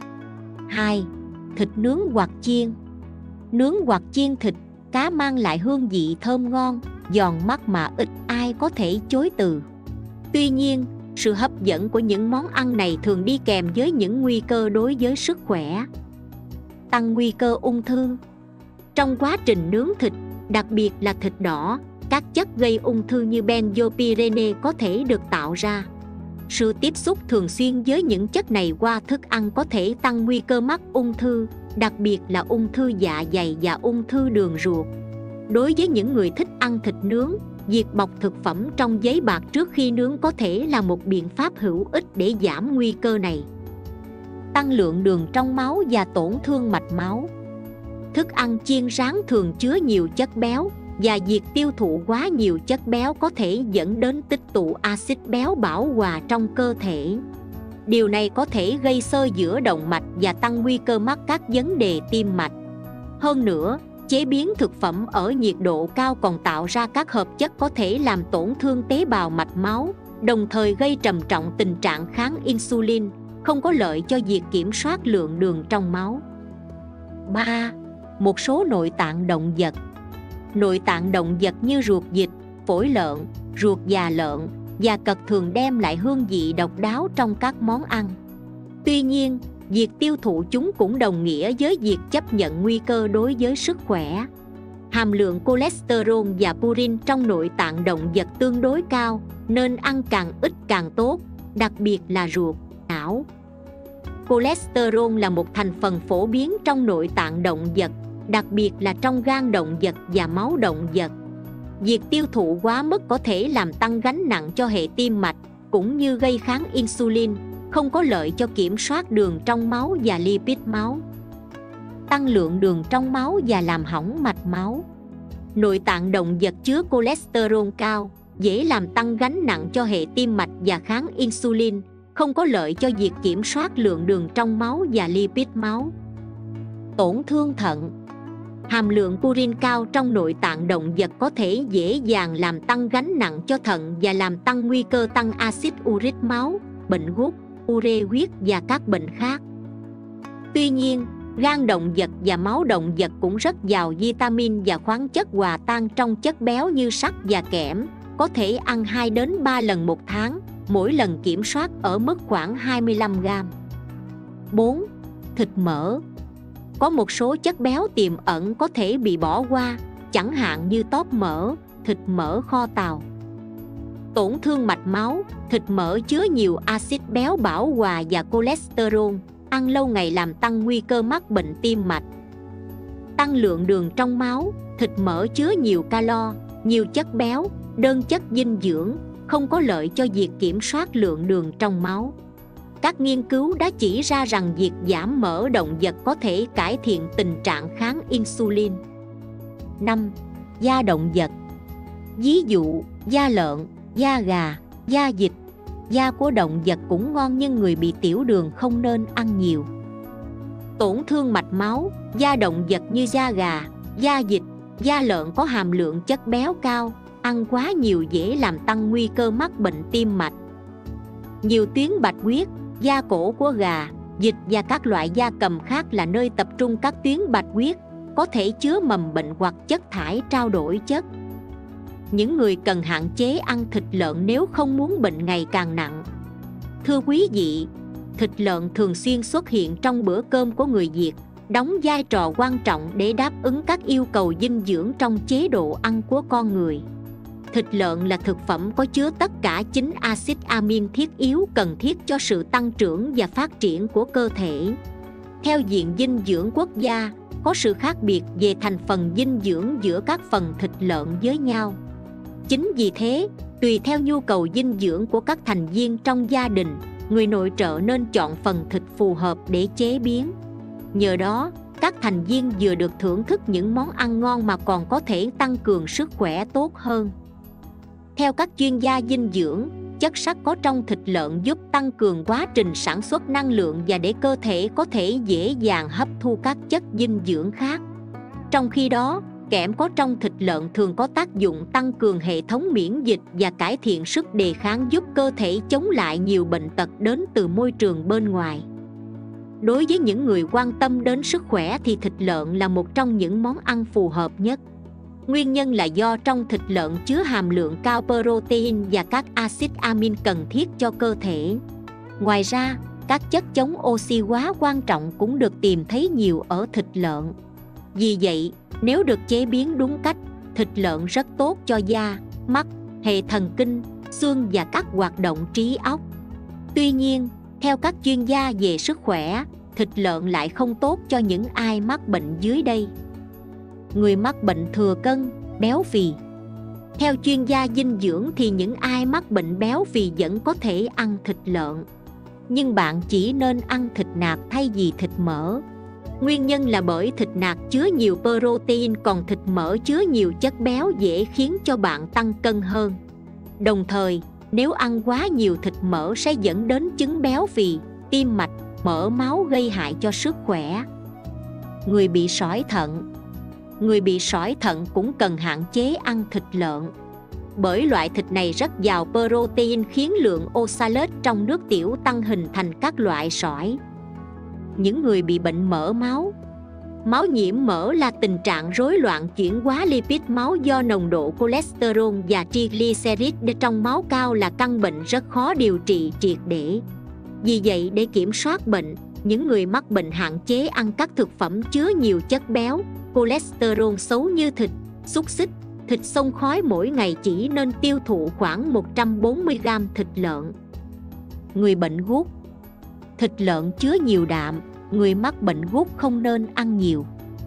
hai. Thịt nướng hoặc chiên. Nướng hoặc chiên thịt cá mang lại hương vị thơm ngon, giòn mắt mà ít ai có thể chối từ. Tuy nhiên, sự hấp dẫn của những món ăn này thường đi kèm với những nguy cơ đối với sức khỏe. Tăng nguy cơ ung thư. Trong quá trình nướng thịt, đặc biệt là thịt đỏ, các chất gây ung thư như benzopyrene có thể được tạo ra. Sự tiếp xúc thường xuyên với những chất này qua thức ăn có thể tăng nguy cơ mắc ung thư, đặc biệt là ung thư dạ dày và ung thư đường ruột. Đối với những người thích ăn thịt nướng, việc bọc thực phẩm trong giấy bạc trước khi nướng có thể là một biện pháp hữu ích để giảm nguy cơ này. Tăng lượng đường trong máu và tổn thương mạch máu. Thức ăn chiên rán thường chứa nhiều chất béo, và việc tiêu thụ quá nhiều chất béo có thể dẫn đến tích tụ axit béo bão hòa trong cơ thể. Điều này có thể gây xơ giữa động mạch và tăng nguy cơ mắc các vấn đề tim mạch. Hơn nữa, chế biến thực phẩm ở nhiệt độ cao còn tạo ra các hợp chất có thể làm tổn thương tế bào mạch máu, đồng thời gây trầm trọng tình trạng kháng insulin, không có lợi cho việc kiểm soát lượng đường trong máu. ba. Một số nội tạng động vật. Nội tạng động vật như ruột vịt, phổi lợn, ruột già lợn và cật thường đem lại hương vị độc đáo trong các món ăn. Tuy nhiên, việc tiêu thụ chúng cũng đồng nghĩa với việc chấp nhận nguy cơ đối với sức khỏe. Hàm lượng cholesterol và purin trong nội tạng động vật tương đối cao, nên ăn càng ít càng tốt, đặc biệt là ruột, não. Cholesterol là một thành phần phổ biến trong nội tạng động vật, đặc biệt là trong gan động vật và máu động vật. Việc tiêu thụ quá mức có thể làm tăng gánh nặng cho hệ tim mạch, cũng như gây kháng insulin, không có lợi cho kiểm soát đường trong máu và lipid máu, tăng lượng đường trong máu và làm hỏng mạch máu. Nội tạng động vật chứa cholesterol cao, dễ làm tăng gánh nặng cho hệ tim mạch và kháng insulin, không có lợi cho việc kiểm soát lượng đường trong máu và lipid máu. Tổn thương thận. Hàm lượng purin cao trong nội tạng động vật có thể dễ dàng làm tăng gánh nặng cho thận và làm tăng nguy cơ tăng axit uric máu, bệnh gút, ure huyết và các bệnh khác. Tuy nhiên, gan động vật và máu động vật cũng rất giàu vitamin và khoáng chất hòa tan trong chất béo như sắt và kẽm, có thể ăn hai đến ba lần một tháng, mỗi lần kiểm soát ở mức khoảng hai mươi lăm gam. bốn. Thịt mỡ. Có một số chất béo tiềm ẩn có thể bị bỏ qua, chẳng hạn như tóp mỡ, thịt mỡ kho tàu. Tổn thương mạch máu. Thịt mỡ chứa nhiều axit béo bão hòa và cholesterol, ăn lâu ngày làm tăng nguy cơ mắc bệnh tim mạch. Tăng lượng đường trong máu. Thịt mỡ chứa nhiều calo, nhiều chất béo, đơn chất dinh dưỡng, không có lợi cho việc kiểm soát lượng đường trong máu. Các nghiên cứu đã chỉ ra rằng việc giảm mỡ động vật có thể cải thiện tình trạng kháng insulin. năm. Da động vật. Ví dụ, da lợn, da gà, da vịt. Da của động vật cũng ngon nhưng người bị tiểu đường không nên ăn nhiều. Tổn thương mạch máu. Da động vật như da gà, da vịt, da lợn có hàm lượng chất béo cao, ăn quá nhiều dễ làm tăng nguy cơ mắc bệnh tim mạch. Nhiều tuyến bạch huyết. Da cổ của gà, vịt và các loại gia cầm khác là nơi tập trung các tuyến bạch huyết, có thể chứa mầm bệnh hoặc chất thải trao đổi chất. Những người cần hạn chế ăn thịt lợn nếu không muốn bệnh ngày càng nặng. Thưa quý vị, thịt lợn thường xuyên xuất hiện trong bữa cơm của người Việt, đóng vai trò quan trọng để đáp ứng các yêu cầu dinh dưỡng trong chế độ ăn của con người. Thịt lợn là thực phẩm có chứa tất cả chín axit amin thiết yếu cần thiết cho sự tăng trưởng và phát triển của cơ thể. Theo Viện Dinh dưỡng Quốc gia, có sự khác biệt về thành phần dinh dưỡng giữa các phần thịt lợn với nhau. Chính vì thế, tùy theo nhu cầu dinh dưỡng của các thành viên trong gia đình, người nội trợ nên chọn phần thịt phù hợp để chế biến. Nhờ đó, các thành viên vừa được thưởng thức những món ăn ngon mà còn có thể tăng cường sức khỏe tốt hơn. Theo các chuyên gia dinh dưỡng, chất sắt có trong thịt lợn giúp tăng cường quá trình sản xuất năng lượng và để cơ thể có thể dễ dàng hấp thu các chất dinh dưỡng khác. Trong khi đó, kẽm có trong thịt lợn thường có tác dụng tăng cường hệ thống miễn dịch và cải thiện sức đề kháng, giúp cơ thể chống lại nhiều bệnh tật đến từ môi trường bên ngoài. Đối với những người quan tâm đến sức khỏe thì thịt lợn là một trong những món ăn phù hợp nhất. Nguyên nhân là do trong thịt lợn chứa hàm lượng cao protein và các axit amin cần thiết cho cơ thể. Ngoài ra, các chất chống oxy hóa quan trọng cũng được tìm thấy nhiều ở thịt lợn. Vì vậy, nếu được chế biến đúng cách, thịt lợn rất tốt cho da, mắt, hệ thần kinh, xương và các hoạt động trí óc. Tuy nhiên, theo các chuyên gia về sức khỏe, thịt lợn lại không tốt cho những ai mắc bệnh dưới đây. Người mắc bệnh thừa cân, béo phì. Theo chuyên gia dinh dưỡng thì những ai mắc bệnh béo phì vẫn có thể ăn thịt lợn. Nhưng bạn chỉ nên ăn thịt nạc thay vì thịt mỡ. Nguyên nhân là bởi thịt nạc chứa nhiều protein, còn thịt mỡ chứa nhiều chất béo dễ khiến cho bạn tăng cân hơn. Đồng thời, nếu ăn quá nhiều thịt mỡ sẽ dẫn đến chứng béo phì, tim mạch, mỡ máu gây hại cho sức khỏe. Người bị sỏi thận. Người bị sỏi thận cũng cần hạn chế ăn thịt lợn, bởi loại thịt này rất giàu protein khiến lượng oxalate trong nước tiểu tăng, hình thành các loại sỏi. Những người bị bệnh mỡ máu. Máu nhiễm mỡ là tình trạng rối loạn chuyển hóa lipid máu do nồng độ cholesterol và triglycerid trong máu cao là căn bệnh rất khó điều trị triệt để. Vì vậy, để kiểm soát bệnh, những người mắc bệnh hạn chế ăn các thực phẩm chứa nhiều chất béo, cholesterol xấu như thịt, xúc xích, thịt xông khói. Mỗi ngày chỉ nên tiêu thụ khoảng một trăm bốn mươi gam thịt lợn. Người bệnh gút. Thịt lợn chứa nhiều đạm, người mắc bệnh gút không nên ăn nhiều.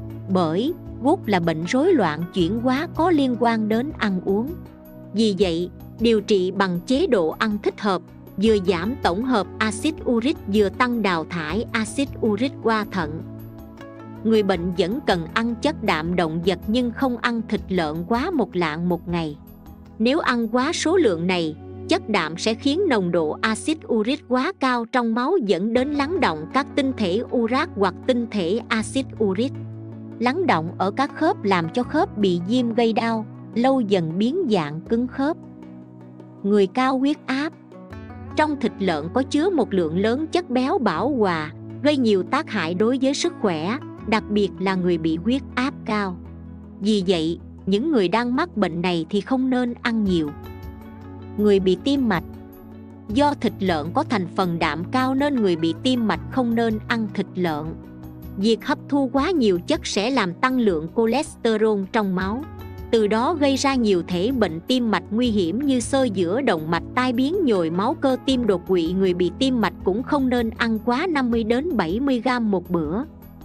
Bởi gút là bệnh rối loạn chuyển hóa có liên quan đến ăn uống. Vì vậy, điều trị bằng chế độ ăn thích hợp, vừa giảm tổng hợp axit uric vừa tăng đào thải axit uric qua thận. Người bệnh vẫn cần ăn chất đạm động vật nhưng không ăn thịt lợn quá một lạng một ngày. Nếu ăn quá số lượng này, chất đạm sẽ khiến nồng độ axit uric quá cao trong máu dẫn đến lắng đọng các tinh thể urat hoặc tinh thể axit uric. Lắng đọng ở các khớp làm cho khớp bị viêm gây đau, lâu dần biến dạng cứng khớp. Người cao huyết áp. Trong thịt lợn có chứa một lượng lớn chất béo bão hòa, gây nhiều tác hại đối với sức khỏe, đặc biệt là người bị huyết áp cao. Vì vậy, những người đang mắc bệnh này thì không nên ăn nhiều. Người bị tim mạch. Do thịt lợn có thành phần đạm cao nên người bị tim mạch không nên ăn thịt lợn. Việc hấp thu quá nhiều chất sẽ làm tăng lượng cholesterol trong máu, từ đó gây ra nhiều thể bệnh tim mạch nguy hiểm như xơ vữa động mạch, tai biến, nhồi máu, cơ tim đột quỵ. Người bị tim mạch cũng không nên ăn quá năm mươi đến bảy mươi gam một bữa.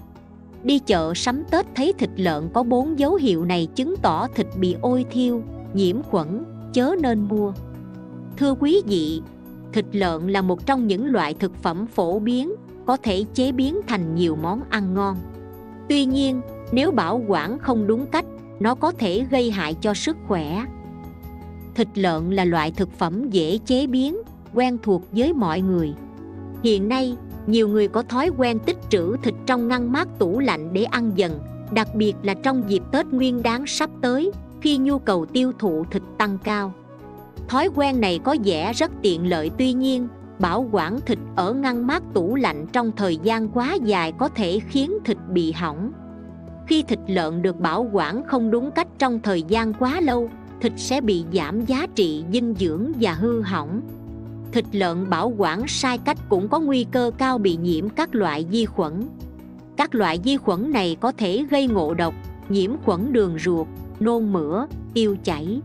Đi chợ sắm Tết thấy thịt lợn có bốn dấu hiệu này chứng tỏ thịt bị ôi thiêu, nhiễm khuẩn, chớ nên mua. Thưa quý vị, thịt lợn là một trong những loại thực phẩm phổ biến, có thể chế biến thành nhiều món ăn ngon. Tuy nhiên, nếu bảo quản không đúng cách, nó có thể gây hại cho sức khỏe. Thịt lợn là loại thực phẩm dễ chế biến, quen thuộc với mọi người. Hiện nay, nhiều người có thói quen tích trữ thịt trong ngăn mát tủ lạnh để ăn dần, đặc biệt là trong dịp Tết Nguyên Đán sắp tới, khi nhu cầu tiêu thụ thịt tăng cao. Thói quen này có vẻ rất tiện lợi, tuy nhiên, bảo quản thịt ở ngăn mát tủ lạnh trong thời gian quá dài có thể khiến thịt bị hỏng. Khi thịt lợn được bảo quản không đúng cách trong thời gian quá lâu, thịt sẽ bị giảm giá trị dinh dưỡng và hư hỏng. Thịt lợn bảo quản sai cách cũng có nguy cơ cao bị nhiễm các loại vi khuẩn. Các loại vi khuẩn này có thể gây ngộ độc, nhiễm khuẩn đường ruột, nôn mửa, tiêu chảy.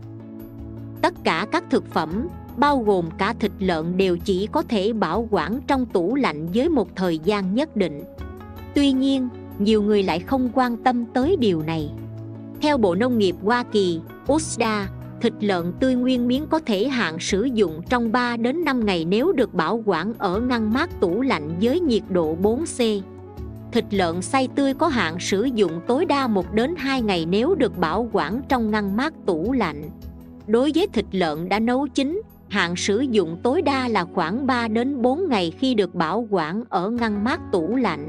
Tất cả các thực phẩm, bao gồm cả thịt lợn, đều chỉ có thể bảo quản trong tủ lạnh với một thời gian nhất định. Tuy nhiên, nhiều người lại không quan tâm tới điều này. Theo Bộ Nông nghiệp Hoa Kỳ, u ét đê a, thịt lợn tươi nguyên miếng có thể hạn sử dụng trong ba đến năm ngày nếu được bảo quản ở ngăn mát tủ lạnh với nhiệt độ bốn độ C. Thịt lợn xay tươi có hạn sử dụng tối đa một đến hai ngày nếu được bảo quản trong ngăn mát tủ lạnh. Đối với thịt lợn đã nấu chín, hạn sử dụng tối đa là khoảng ba đến bốn ngày khi được bảo quản ở ngăn mát tủ lạnh.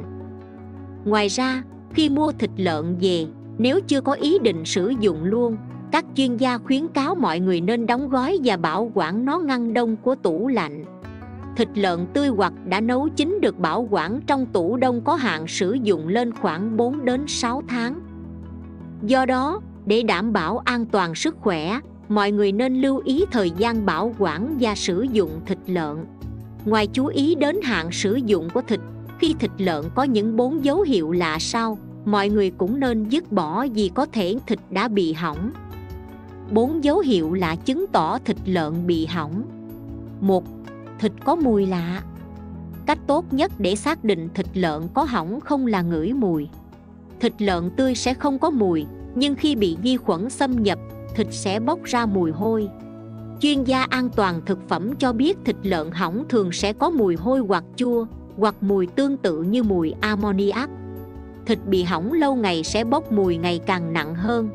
Ngoài ra, khi mua thịt lợn về, nếu chưa có ý định sử dụng luôn, các chuyên gia khuyến cáo mọi người nên đóng gói và bảo quản nó ngăn đông của tủ lạnh. Thịt lợn tươi hoặc đã nấu chín được bảo quản trong tủ đông có hạn sử dụng lên khoảng bốn đến sáu tháng. Do đó, để đảm bảo an toàn sức khỏe, mọi người nên lưu ý thời gian bảo quản và sử dụng thịt lợn. Ngoài chú ý đến hạn sử dụng của thịt, khi thịt lợn có những bốn dấu hiệu lạ sau, mọi người cũng nên dứt bỏ vì có thể thịt đã bị hỏng. Bốn dấu hiệu lạ chứng tỏ thịt lợn bị hỏng. Một. Thịt có mùi lạ. Cách tốt nhất để xác định thịt lợn có hỏng không là ngửi mùi. Thịt lợn tươi sẽ không có mùi, nhưng khi bị vi khuẩn xâm nhập, thịt sẽ bốc ra mùi hôi. Chuyên gia an toàn thực phẩm cho biết thịt lợn hỏng thường sẽ có mùi hôi hoặc chua, hoặc mùi tương tự như mùi ammoniac. Thịt bị hỏng lâu ngày sẽ bốc mùi ngày càng nặng hơn.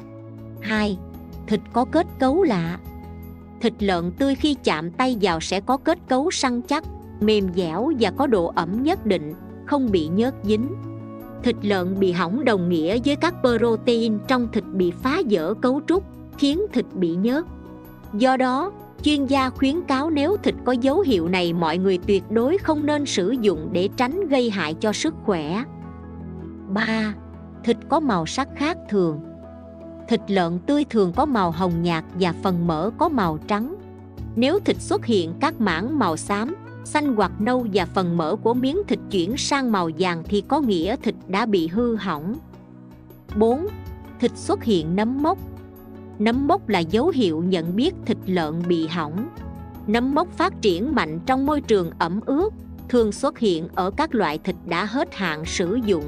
Hai. Thịt có kết cấu lạ. Thịt lợn tươi khi chạm tay vào sẽ có kết cấu săn chắc, mềm dẻo và có độ ẩm nhất định, không bị nhớt dính. Thịt lợn bị hỏng đồng nghĩa với các protein trong thịt bị phá vỡ cấu trúc, khiến thịt bị nhớt. Do đó, chuyên gia khuyến cáo nếu thịt có dấu hiệu này, mọi người tuyệt đối không nên sử dụng để tránh gây hại cho sức khỏe. Ba. Thịt có màu sắc khác thường. Thịt lợn tươi thường có màu hồng nhạt và phần mỡ có màu trắng. Nếu thịt xuất hiện các mảng màu xám, xanh hoặc nâu và phần mỡ của miếng thịt chuyển sang màu vàng thì có nghĩa thịt đã bị hư hỏng. Bốn. Thịt xuất hiện nấm mốc. Nấm mốc là dấu hiệu nhận biết thịt lợn bị hỏng. Nấm mốc phát triển mạnh trong môi trường ẩm ướt, thường xuất hiện ở các loại thịt đã hết hạn sử dụng.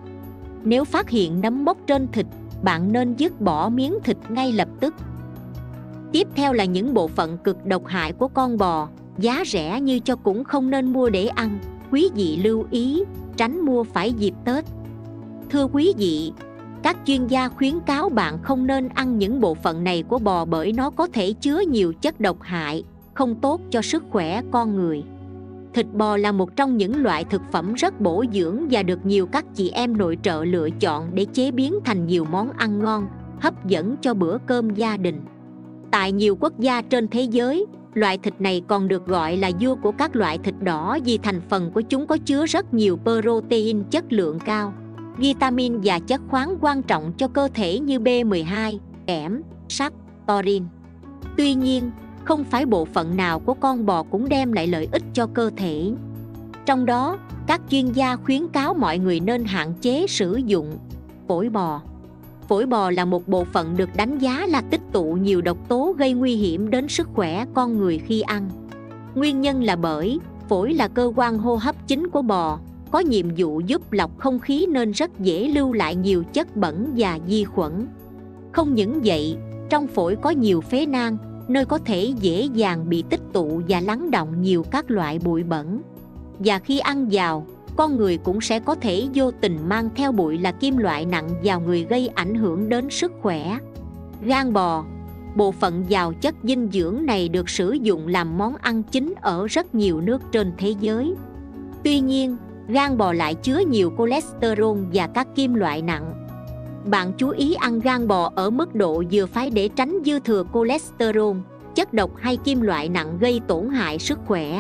Nếu phát hiện nấm mốc trên thịt, bạn nên dứt bỏ miếng thịt ngay lập tức. Tiếp theo là những bộ phận cực độc hại của con bò, giá rẻ như cho cũng không nên mua để ăn. Quý vị lưu ý, tránh mua phải dịp Tết. Thưa quý vị, các chuyên gia khuyến cáo bạn không nên ăn những bộ phận này của bò bởi nó có thể chứa nhiều chất độc hại, không tốt cho sức khỏe con người. Thịt bò là một trong những loại thực phẩm rất bổ dưỡng và được nhiều các chị em nội trợ lựa chọn để chế biến thành nhiều món ăn ngon, hấp dẫn cho bữa cơm gia đình. Tại nhiều quốc gia trên thế giới, loại thịt này còn được gọi là vua của các loại thịt đỏ vì thành phần của chúng có chứa rất nhiều protein chất lượng cao, vitamin và chất khoáng quan trọng cho cơ thể như B mười hai, kẽm, sắt, taurine. Tuy nhiên, không phải bộ phận nào của con bò cũng đem lại lợi ích cho cơ thể. Trong đó, các chuyên gia khuyến cáo mọi người nên hạn chế sử dụng phổi bò. Phổi bò là một bộ phận được đánh giá là tích tụ nhiều độc tố gây nguy hiểm đến sức khỏe con người khi ăn. Nguyên nhân là bởi phổi là cơ quan hô hấp chính của bò, có nhiệm vụ giúp lọc không khí nên rất dễ lưu lại nhiều chất bẩn và vi khuẩn. Không những vậy, trong phổi có nhiều phế nang, nơi có thể dễ dàng bị tích tụ và lắng đọng nhiều các loại bụi bẩn. Và khi ăn vào, con người cũng sẽ có thể vô tình mang theo bụi là kim loại nặng vào người gây ảnh hưởng đến sức khỏe. Gan bò, bộ phận giàu chất dinh dưỡng này được sử dụng làm món ăn chính ở rất nhiều nước trên thế giới. Tuy nhiên, gan bò lại chứa nhiều cholesterol và các kim loại nặng. Bạn chú ý ăn gan bò ở mức độ vừa phải để tránh dư thừa cholesterol, chất độc hay kim loại nặng gây tổn hại sức khỏe.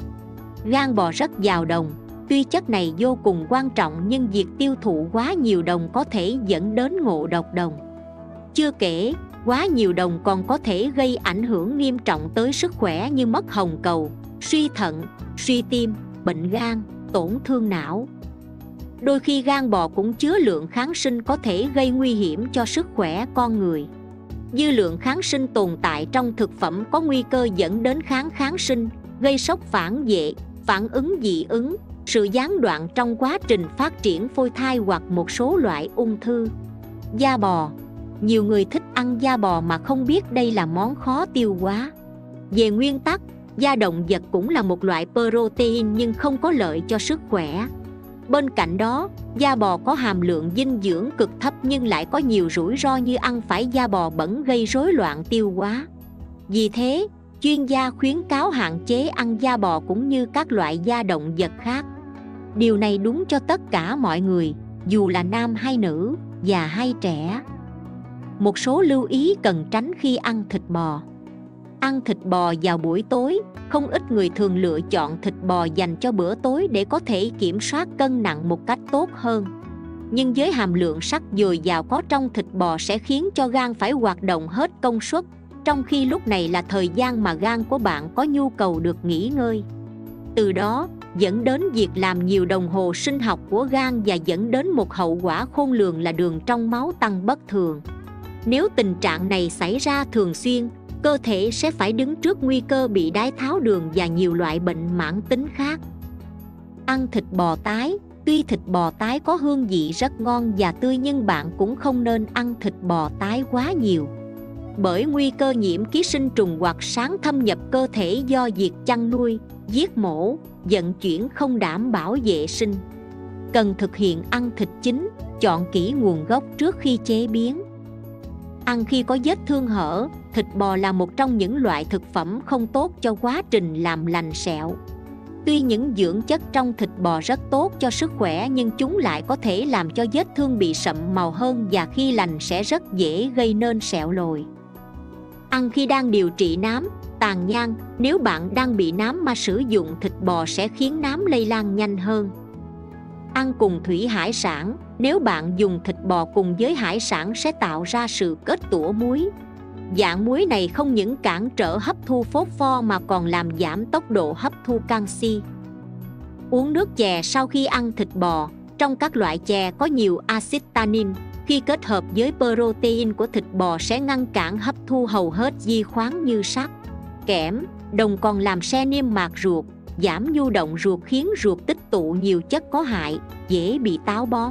Gan bò rất giàu đồng. Tuy chất này vô cùng quan trọng nhưng việc tiêu thụ quá nhiều đồng có thể dẫn đến ngộ độc đồng. Chưa kể, quá nhiều đồng còn có thể gây ảnh hưởng nghiêm trọng tới sức khỏe như mất hồng cầu, suy thận, suy tim, bệnh gan, tổn thương não. Đôi khi gan bò cũng chứa lượng kháng sinh có thể gây nguy hiểm cho sức khỏe con người. Dư lượng kháng sinh tồn tại trong thực phẩm có nguy cơ dẫn đến kháng kháng sinh, gây sốc phản vệ, phản ứng dị ứng, sự gián đoạn trong quá trình phát triển phôi thai hoặc một số loại ung thư. Da bò. Nhiều người thích ăn da bò mà không biết đây là món khó tiêu hóa. Về nguyên tắc, da động vật cũng là một loại protein nhưng không có lợi cho sức khỏe. Bên cạnh đó, da bò có hàm lượng dinh dưỡng cực thấp nhưng lại có nhiều rủi ro như ăn phải da bò bẩn gây rối loạn tiêu hóa. Vì thế, chuyên gia khuyến cáo hạn chế ăn da bò cũng như các loại da động vật khác. Điều này đúng cho tất cả mọi người, dù là nam hay nữ, già hay trẻ. Một số lưu ý cần tránh khi ăn thịt bò. Ăn thịt bò vào buổi tối, không ít người thường lựa chọn thịt bò dành cho bữa tối để có thể kiểm soát cân nặng một cách tốt hơn. Nhưng với hàm lượng sắt dồi dào có trong thịt bò sẽ khiến cho gan phải hoạt động hết công suất, trong khi lúc này là thời gian mà gan của bạn có nhu cầu được nghỉ ngơi. Từ đó, dẫn đến việc làm nhiều đồng hồ sinh học của gan và dẫn đến một hậu quả khôn lường là đường trong máu tăng bất thường. Nếu tình trạng này xảy ra thường xuyên, cơ thể sẽ phải đứng trước nguy cơ bị đái tháo đường và nhiều loại bệnh mãn tính khác. Ăn thịt bò tái. Tuy thịt bò tái có hương vị rất ngon và tươi nhưng bạn cũng không nên ăn thịt bò tái quá nhiều, bởi nguy cơ nhiễm ký sinh trùng hoặc sáng thâm nhập cơ thể do việc chăn nuôi, giết mổ, vận chuyển không đảm bảo vệ sinh. Cần thực hiện ăn thịt chín, chọn kỹ nguồn gốc trước khi chế biến. Ăn khi có vết thương hở. Thịt bò là một trong những loại thực phẩm không tốt cho quá trình làm lành sẹo. Tuy những dưỡng chất trong thịt bò rất tốt cho sức khỏe nhưng chúng lại có thể làm cho vết thương bị sậm màu hơn và khi lành sẽ rất dễ gây nên sẹo lồi. Ăn khi đang điều trị nám, tàn nhang. Nếu bạn đang bị nám mà sử dụng thịt bò sẽ khiến nám lây lan nhanh hơn. Ăn cùng thủy hải sản. Nếu bạn dùng thịt bò cùng với hải sản sẽ tạo ra sự kết tủa muối. Dạng muối này không những cản trở hấp thu phốt pho mà còn làm giảm tốc độ hấp thu canxi. Uống nước chè sau khi ăn thịt bò. Trong các loại chè có nhiều axit tannin, khi kết hợp với protein của thịt bò sẽ ngăn cản hấp thu hầu hết vi khoáng như sắt, kẽm, đồng, còn làm xe niêm mạc ruột, giảm nhu động ruột khiến ruột tích tụ nhiều chất có hại, dễ bị táo bón.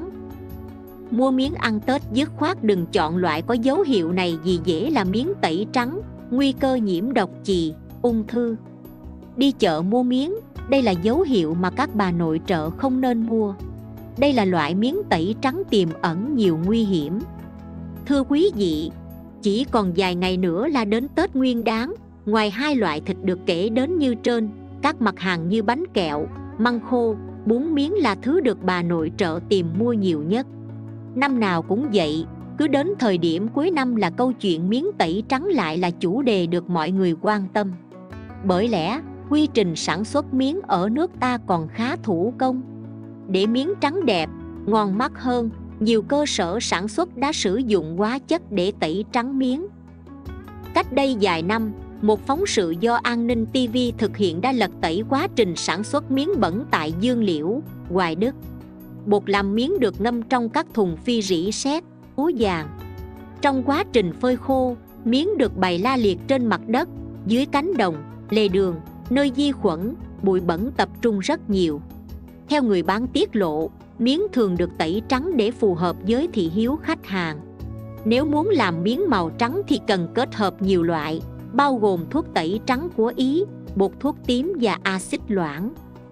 Mua miếng ăn Tết dứt khoát đừng chọn loại có dấu hiệu này vì dễ là miếng tẩy trắng, nguy cơ nhiễm độc chì, ung thư. Đi chợ mua miếng, đây là dấu hiệu mà các bà nội trợ không nên mua. Đây là loại miếng tẩy trắng tiềm ẩn nhiều nguy hiểm. Thưa quý vị, chỉ còn vài ngày nữa là đến Tết Nguyên Đán. Ngoài hai loại thịt được kể đến như trên, các mặt hàng như bánh kẹo, măng khô, bún miến là thứ được bà nội trợ tìm mua nhiều nhất. Năm nào cũng vậy, cứ đến thời điểm cuối năm là câu chuyện miếng tẩy trắng lại là chủ đề được mọi người quan tâm. Bởi lẽ, quy trình sản xuất miếng ở nước ta còn khá thủ công. Để miếng trắng đẹp, ngon mắt hơn, nhiều cơ sở sản xuất đã sử dụng hóa chất để tẩy trắng miếng. Cách đây vài năm, một phóng sự do An ninh ti vi thực hiện đã lật tẩy quá trình sản xuất miếng bẩn tại Dương Liễu, Hoài Đức. Bột làm miếng được ngâm trong các thùng phi rỉ sét, úa vàng. Trong quá trình phơi khô, miếng được bày la liệt trên mặt đất, dưới cánh đồng, lề đường, nơi vi khuẩn, bụi bẩn tập trung rất nhiều. Theo người bán tiết lộ, miếng thường được tẩy trắng để phù hợp với thị hiếu khách hàng. Nếu muốn làm miếng màu trắng thì cần kết hợp nhiều loại, bao gồm thuốc tẩy trắng của Ý, bột thuốc tím và axit loãng.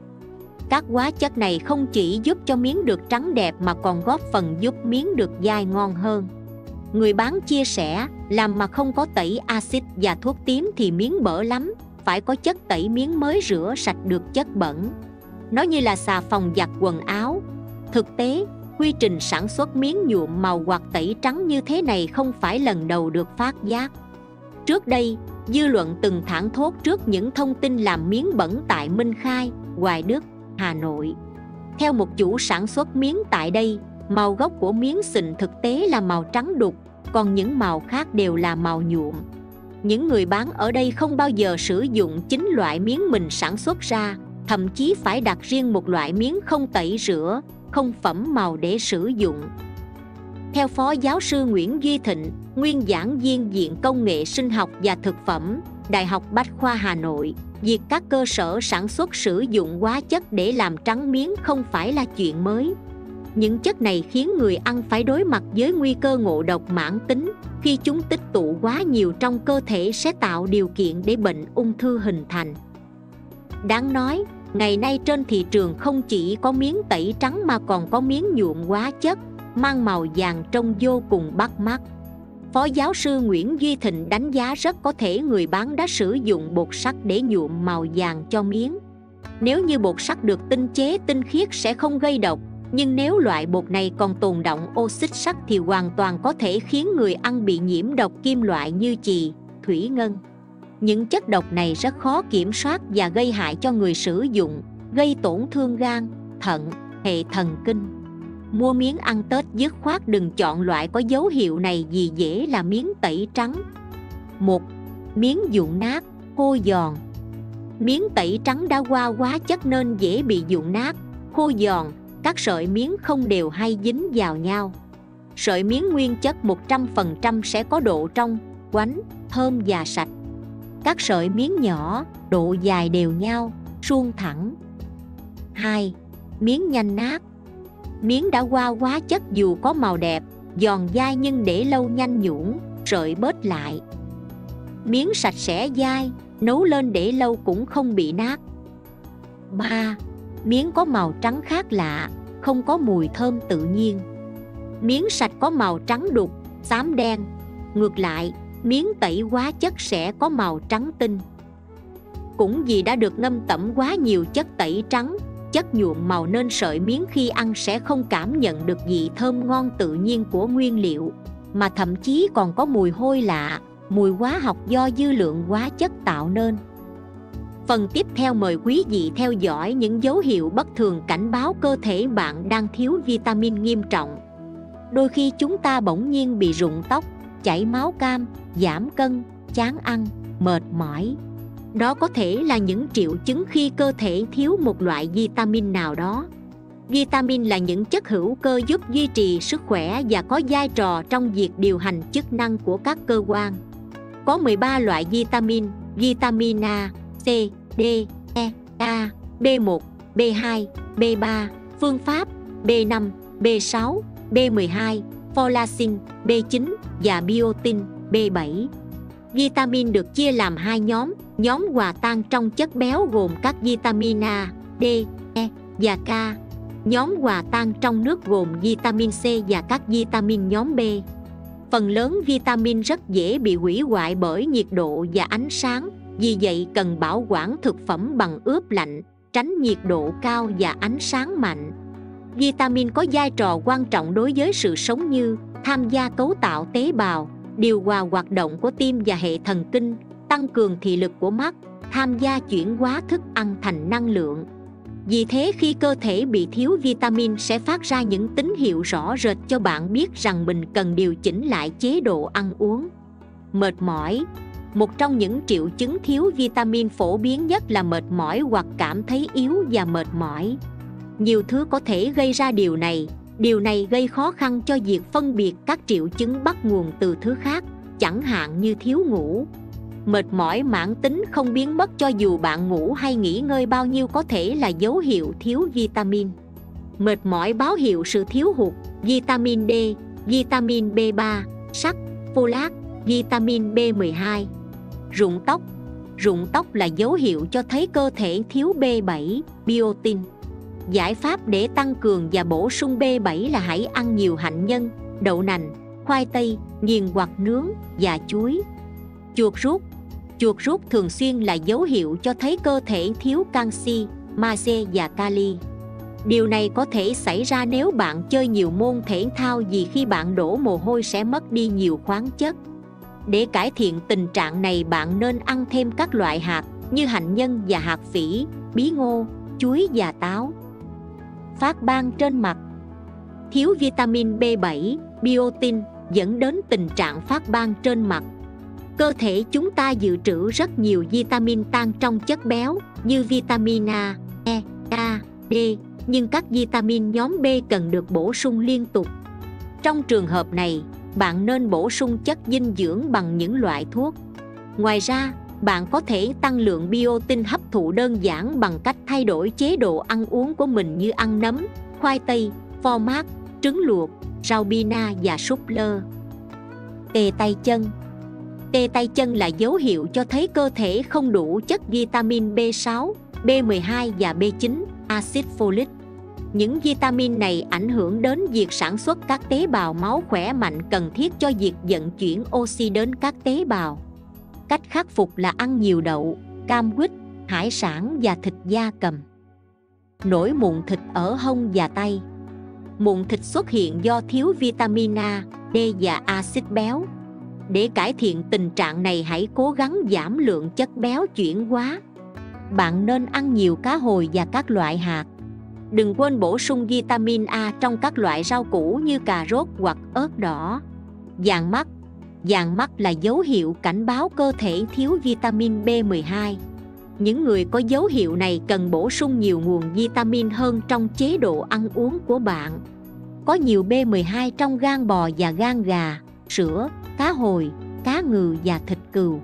Các hóa chất này không chỉ giúp cho miếng được trắng đẹp mà còn góp phần giúp miếng được dai ngon hơn. Người bán chia sẻ, làm mà không có tẩy axit và thuốc tím thì miếng bở lắm, phải có chất tẩy miếng mới rửa sạch được chất bẩn. Nó như là xà phòng giặt quần áo. Thực tế, quy trình sản xuất miếng nhuộm màu hoặc tẩy trắng như thế này không phải lần đầu được phát giác. Trước đây, dư luận từng thảng thốt trước những thông tin làm miếng bẩn tại Minh Khai, Hoài Đức, Hà Nội. Theo một chủ sản xuất miếng tại đây, màu gốc của miếng xịn thực tế là màu trắng đục, còn những màu khác đều là màu nhuộm. Những người bán ở đây không bao giờ sử dụng chính loại miếng mình sản xuất ra, thậm chí phải đặt riêng một loại miếng không tẩy rửa, không phẩm màu để sử dụng. Theo Phó Giáo sư Nguyễn Duy Thịnh, nguyên giảng viên Viện Công nghệ Sinh học và Thực phẩm, Đại học Bách khoa Hà Nội, việc các cơ sở sản xuất sử dụng hóa chất để làm trắng miếng không phải là chuyện mới. Những chất này khiến người ăn phải đối mặt với nguy cơ ngộ độc mãn tính, khi chúng tích tụ quá nhiều trong cơ thể sẽ tạo điều kiện để bệnh ung thư hình thành. Đáng nói, ngày nay trên thị trường không chỉ có miếng tẩy trắng mà còn có miếng nhuộm hóa chất, mang màu vàng trông vô cùng bắt mắt. Phó giáo sư Nguyễn Duy Thịnh đánh giá rất có thể người bán đã sử dụng bột sắt để nhuộm màu vàng cho miếng. Nếu như bột sắt được tinh chế tinh khiết sẽ không gây độc, nhưng nếu loại bột này còn tồn đọng oxit sắt thì hoàn toàn có thể khiến người ăn bị nhiễm độc kim loại như chì, thủy ngân. Những chất độc này rất khó kiểm soát và gây hại cho người sử dụng, gây tổn thương gan, thận, hệ thần kinh. Mua miếng ăn Tết dứt khoát đừng chọn loại có dấu hiệu này vì dễ là miếng tẩy trắng. một. Miếng vụn nát, khô giòn. Miếng tẩy trắng đã qua hóa chất nên dễ bị vụn nát, khô giòn, các sợi miếng không đều hay dính vào nhau. Sợi miếng nguyên chất một trăm phần trăm sẽ có độ trong, oánh, thơm và sạch. Các sợi miếng nhỏ, độ dài đều nhau, suông thẳng. hai. Miếng nhanh nát. Miếng đã qua hóa chất dù có màu đẹp, giòn dai nhưng để lâu nhanh nhũn, sợi bớt lại. Miếng sạch sẽ dai, nấu lên để lâu cũng không bị nát. ba. Miếng có màu trắng khác lạ, không có mùi thơm tự nhiên. Miếng sạch có màu trắng đục, xám đen. Ngược lại, miếng tẩy hóa chất sẽ có màu trắng tinh. Cũng vì đã được ngâm tẩm quá nhiều chất tẩy trắng, chất nhuộm màu nên sợi miếng khi ăn sẽ không cảm nhận được vị thơm ngon tự nhiên của nguyên liệu, mà thậm chí còn có mùi hôi lạ, mùi hóa học do dư lượng hóa chất tạo nên. Phần tiếp theo mời quý vị theo dõi những dấu hiệu bất thường cảnh báo cơ thể bạn đang thiếu vitamin nghiêm trọng. Đôi khi chúng ta bỗng nhiên bị rụng tóc, chảy máu cam, giảm cân, chán ăn, mệt mỏi. Đó có thể là những triệu chứng khi cơ thể thiếu một loại vitamin nào đó. Vitamin là những chất hữu cơ giúp duy trì sức khỏe và có vai trò trong việc điều hành chức năng của các cơ quan. Có mười ba loại vitamin: vitamin A, C, D, E, A, B một, B hai, B ba, phương pháp B năm, B sáu, B mười hai, folacin, B chín và biotin, B bảy. Vitamin được chia làm hai nhóm. Nhóm hòa tan trong chất béo gồm các vitamin A, D, E và K. Nhóm hòa tan trong nước gồm vitamin C và các vitamin nhóm B. Phần lớn vitamin rất dễ bị hủy hoại bởi nhiệt độ và ánh sáng, vì vậy cần bảo quản thực phẩm bằng ướp lạnh, tránh nhiệt độ cao và ánh sáng mạnh. Vitamin có vai trò quan trọng đối với sự sống như tham gia cấu tạo tế bào, điều hòa hoạt động của tim và hệ thần kinh, tăng cường thị lực của mắt, tham gia chuyển hóa thức ăn thành năng lượng. Vì thế khi cơ thể bị thiếu vitamin sẽ phát ra những tín hiệu rõ rệt cho bạn biết rằng mình cần điều chỉnh lại chế độ ăn uống. Mệt mỏi. Một trong những triệu chứng thiếu vitamin phổ biến nhất là mệt mỏi hoặc cảm thấy yếu và mệt mỏi. Nhiều thứ có thể gây ra điều này. Điều này gây khó khăn cho việc phân biệt các triệu chứng bắt nguồn từ thứ khác, chẳng hạn như thiếu ngủ. Mệt mỏi mãn tính không biến mất cho dù bạn ngủ hay nghỉ ngơi bao nhiêu có thể là dấu hiệu thiếu vitamin. Mệt mỏi báo hiệu sự thiếu hụt vitamin D, vitamin B ba, sắt, folate, vitamin B mười hai. Rụng tóc. Rụng tóc là dấu hiệu cho thấy cơ thể thiếu B bảy, biotin. Giải pháp để tăng cường và bổ sung B bảy là hãy ăn nhiều hạnh nhân, đậu nành, khoai tây, nghiền hoặc nướng và chuối. Chuột rút. Chuột rút thường xuyên là dấu hiệu cho thấy cơ thể thiếu canxi, magie và kali. Điều này có thể xảy ra nếu bạn chơi nhiều môn thể thao vì khi bạn đổ mồ hôi sẽ mất đi nhiều khoáng chất. Để cải thiện tình trạng này bạn nên ăn thêm các loại hạt như hạnh nhân và hạt phỉ, bí ngô, chuối và táo. Phát ban trên mặt. Thiếu vitamin B bảy, biotin dẫn đến tình trạng phát ban trên mặt. Cơ thể chúng ta dự trữ rất nhiều vitamin tan trong chất béo như vitamin A, E, K, D, nhưng các vitamin nhóm B cần được bổ sung liên tục. Trong trường hợp này, bạn nên bổ sung chất dinh dưỡng bằng những loại thuốc. Ngoài ra, bạn có thể tăng lượng biotin hấp thụ đơn giản bằng cách thay đổi chế độ ăn uống của mình như ăn nấm, khoai tây, phô mát, trứng luộc, rau bina và súp lơ. Tê tay chân. Tê tay chân là dấu hiệu cho thấy cơ thể không đủ chất vitamin B sáu, B mười hai và B chín, axit folic. Những vitamin này ảnh hưởng đến việc sản xuất các tế bào máu khỏe mạnh cần thiết cho việc vận chuyển oxy đến các tế bào. Cách khắc phục là ăn nhiều đậu, cam quýt, hải sản và thịt gia cầm. Nổi mụn thịt ở hông và tay. Mụn thịt xuất hiện do thiếu vitamin A, D và axit béo. Để cải thiện tình trạng này hãy cố gắng giảm lượng chất béo chuyển hóa. Bạn nên ăn nhiều cá hồi và các loại hạt. Đừng quên bổ sung vitamin A trong các loại rau củ như cà rốt hoặc ớt đỏ. Vàng mắt. Vàng mắt là dấu hiệu cảnh báo cơ thể thiếu vitamin B mười hai. Những người có dấu hiệu này cần bổ sung nhiều nguồn vitamin hơn trong chế độ ăn uống của bạn. Có nhiều B mười hai trong gan bò và gan gà, sữa, cá hồi, cá ngừ và thịt cừu.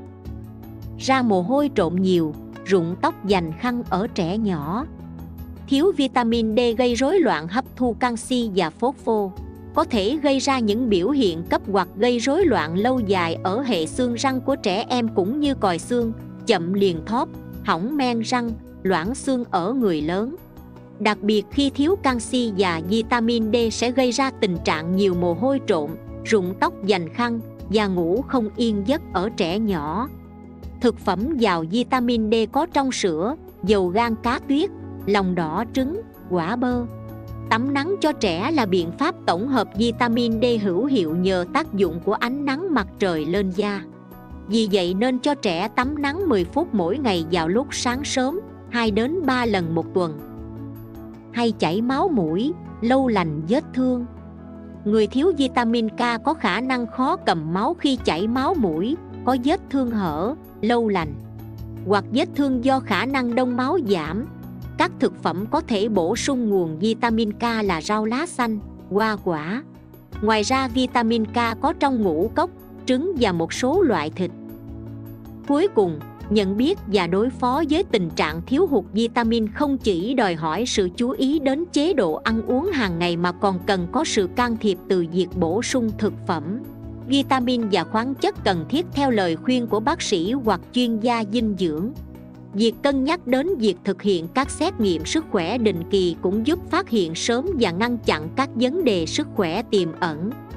Ra mồ hôi trộn nhiều, rụng tóc dành khăn ở trẻ nhỏ. Thiếu vitamin D gây rối loạn hấp thu canxi và phosphô, có thể gây ra những biểu hiện cấp hoặc gây rối loạn lâu dài ở hệ xương răng của trẻ em cũng như còi xương, chậm liền thóp, hỏng men răng, loãng xương ở người lớn. Đặc biệt khi thiếu canxi và vitamin D sẽ gây ra tình trạng nhiều mồ hôi trộn, rụng tóc dành khăn và ngủ không yên giấc ở trẻ nhỏ. Thực phẩm giàu vitamin D có trong sữa, dầu gan cá tuyết, lòng đỏ trứng, quả bơ. Tắm nắng cho trẻ là biện pháp tổng hợp vitamin D hữu hiệu nhờ tác dụng của ánh nắng mặt trời lên da. Vì vậy nên cho trẻ tắm nắng mười phút mỗi ngày vào lúc sáng sớm, hai đến ba lần một tuần. Hay chảy máu mũi, lâu lành vết thương. Người thiếu vitamin K có khả năng khó cầm máu khi chảy máu mũi, có vết thương hở, lâu lành, hoặc vết thương do khả năng đông máu giảm. Các thực phẩm có thể bổ sung nguồn vitamin K là rau lá xanh, hoa quả. Ngoài ra vitamin K có trong ngũ cốc, trứng và một số loại thịt. Cuối cùng, nhận biết và đối phó với tình trạng thiếu hụt vitamin không chỉ đòi hỏi sự chú ý đến chế độ ăn uống hàng ngày mà còn cần có sự can thiệp từ việc bổ sung thực phẩm. vitamin và khoáng chất cần thiết theo lời khuyên của bác sĩ hoặc chuyên gia dinh dưỡng. Việc cân nhắc đến việc thực hiện các xét nghiệm sức khỏe định kỳ cũng giúp phát hiện sớm và ngăn chặn các vấn đề sức khỏe tiềm ẩn.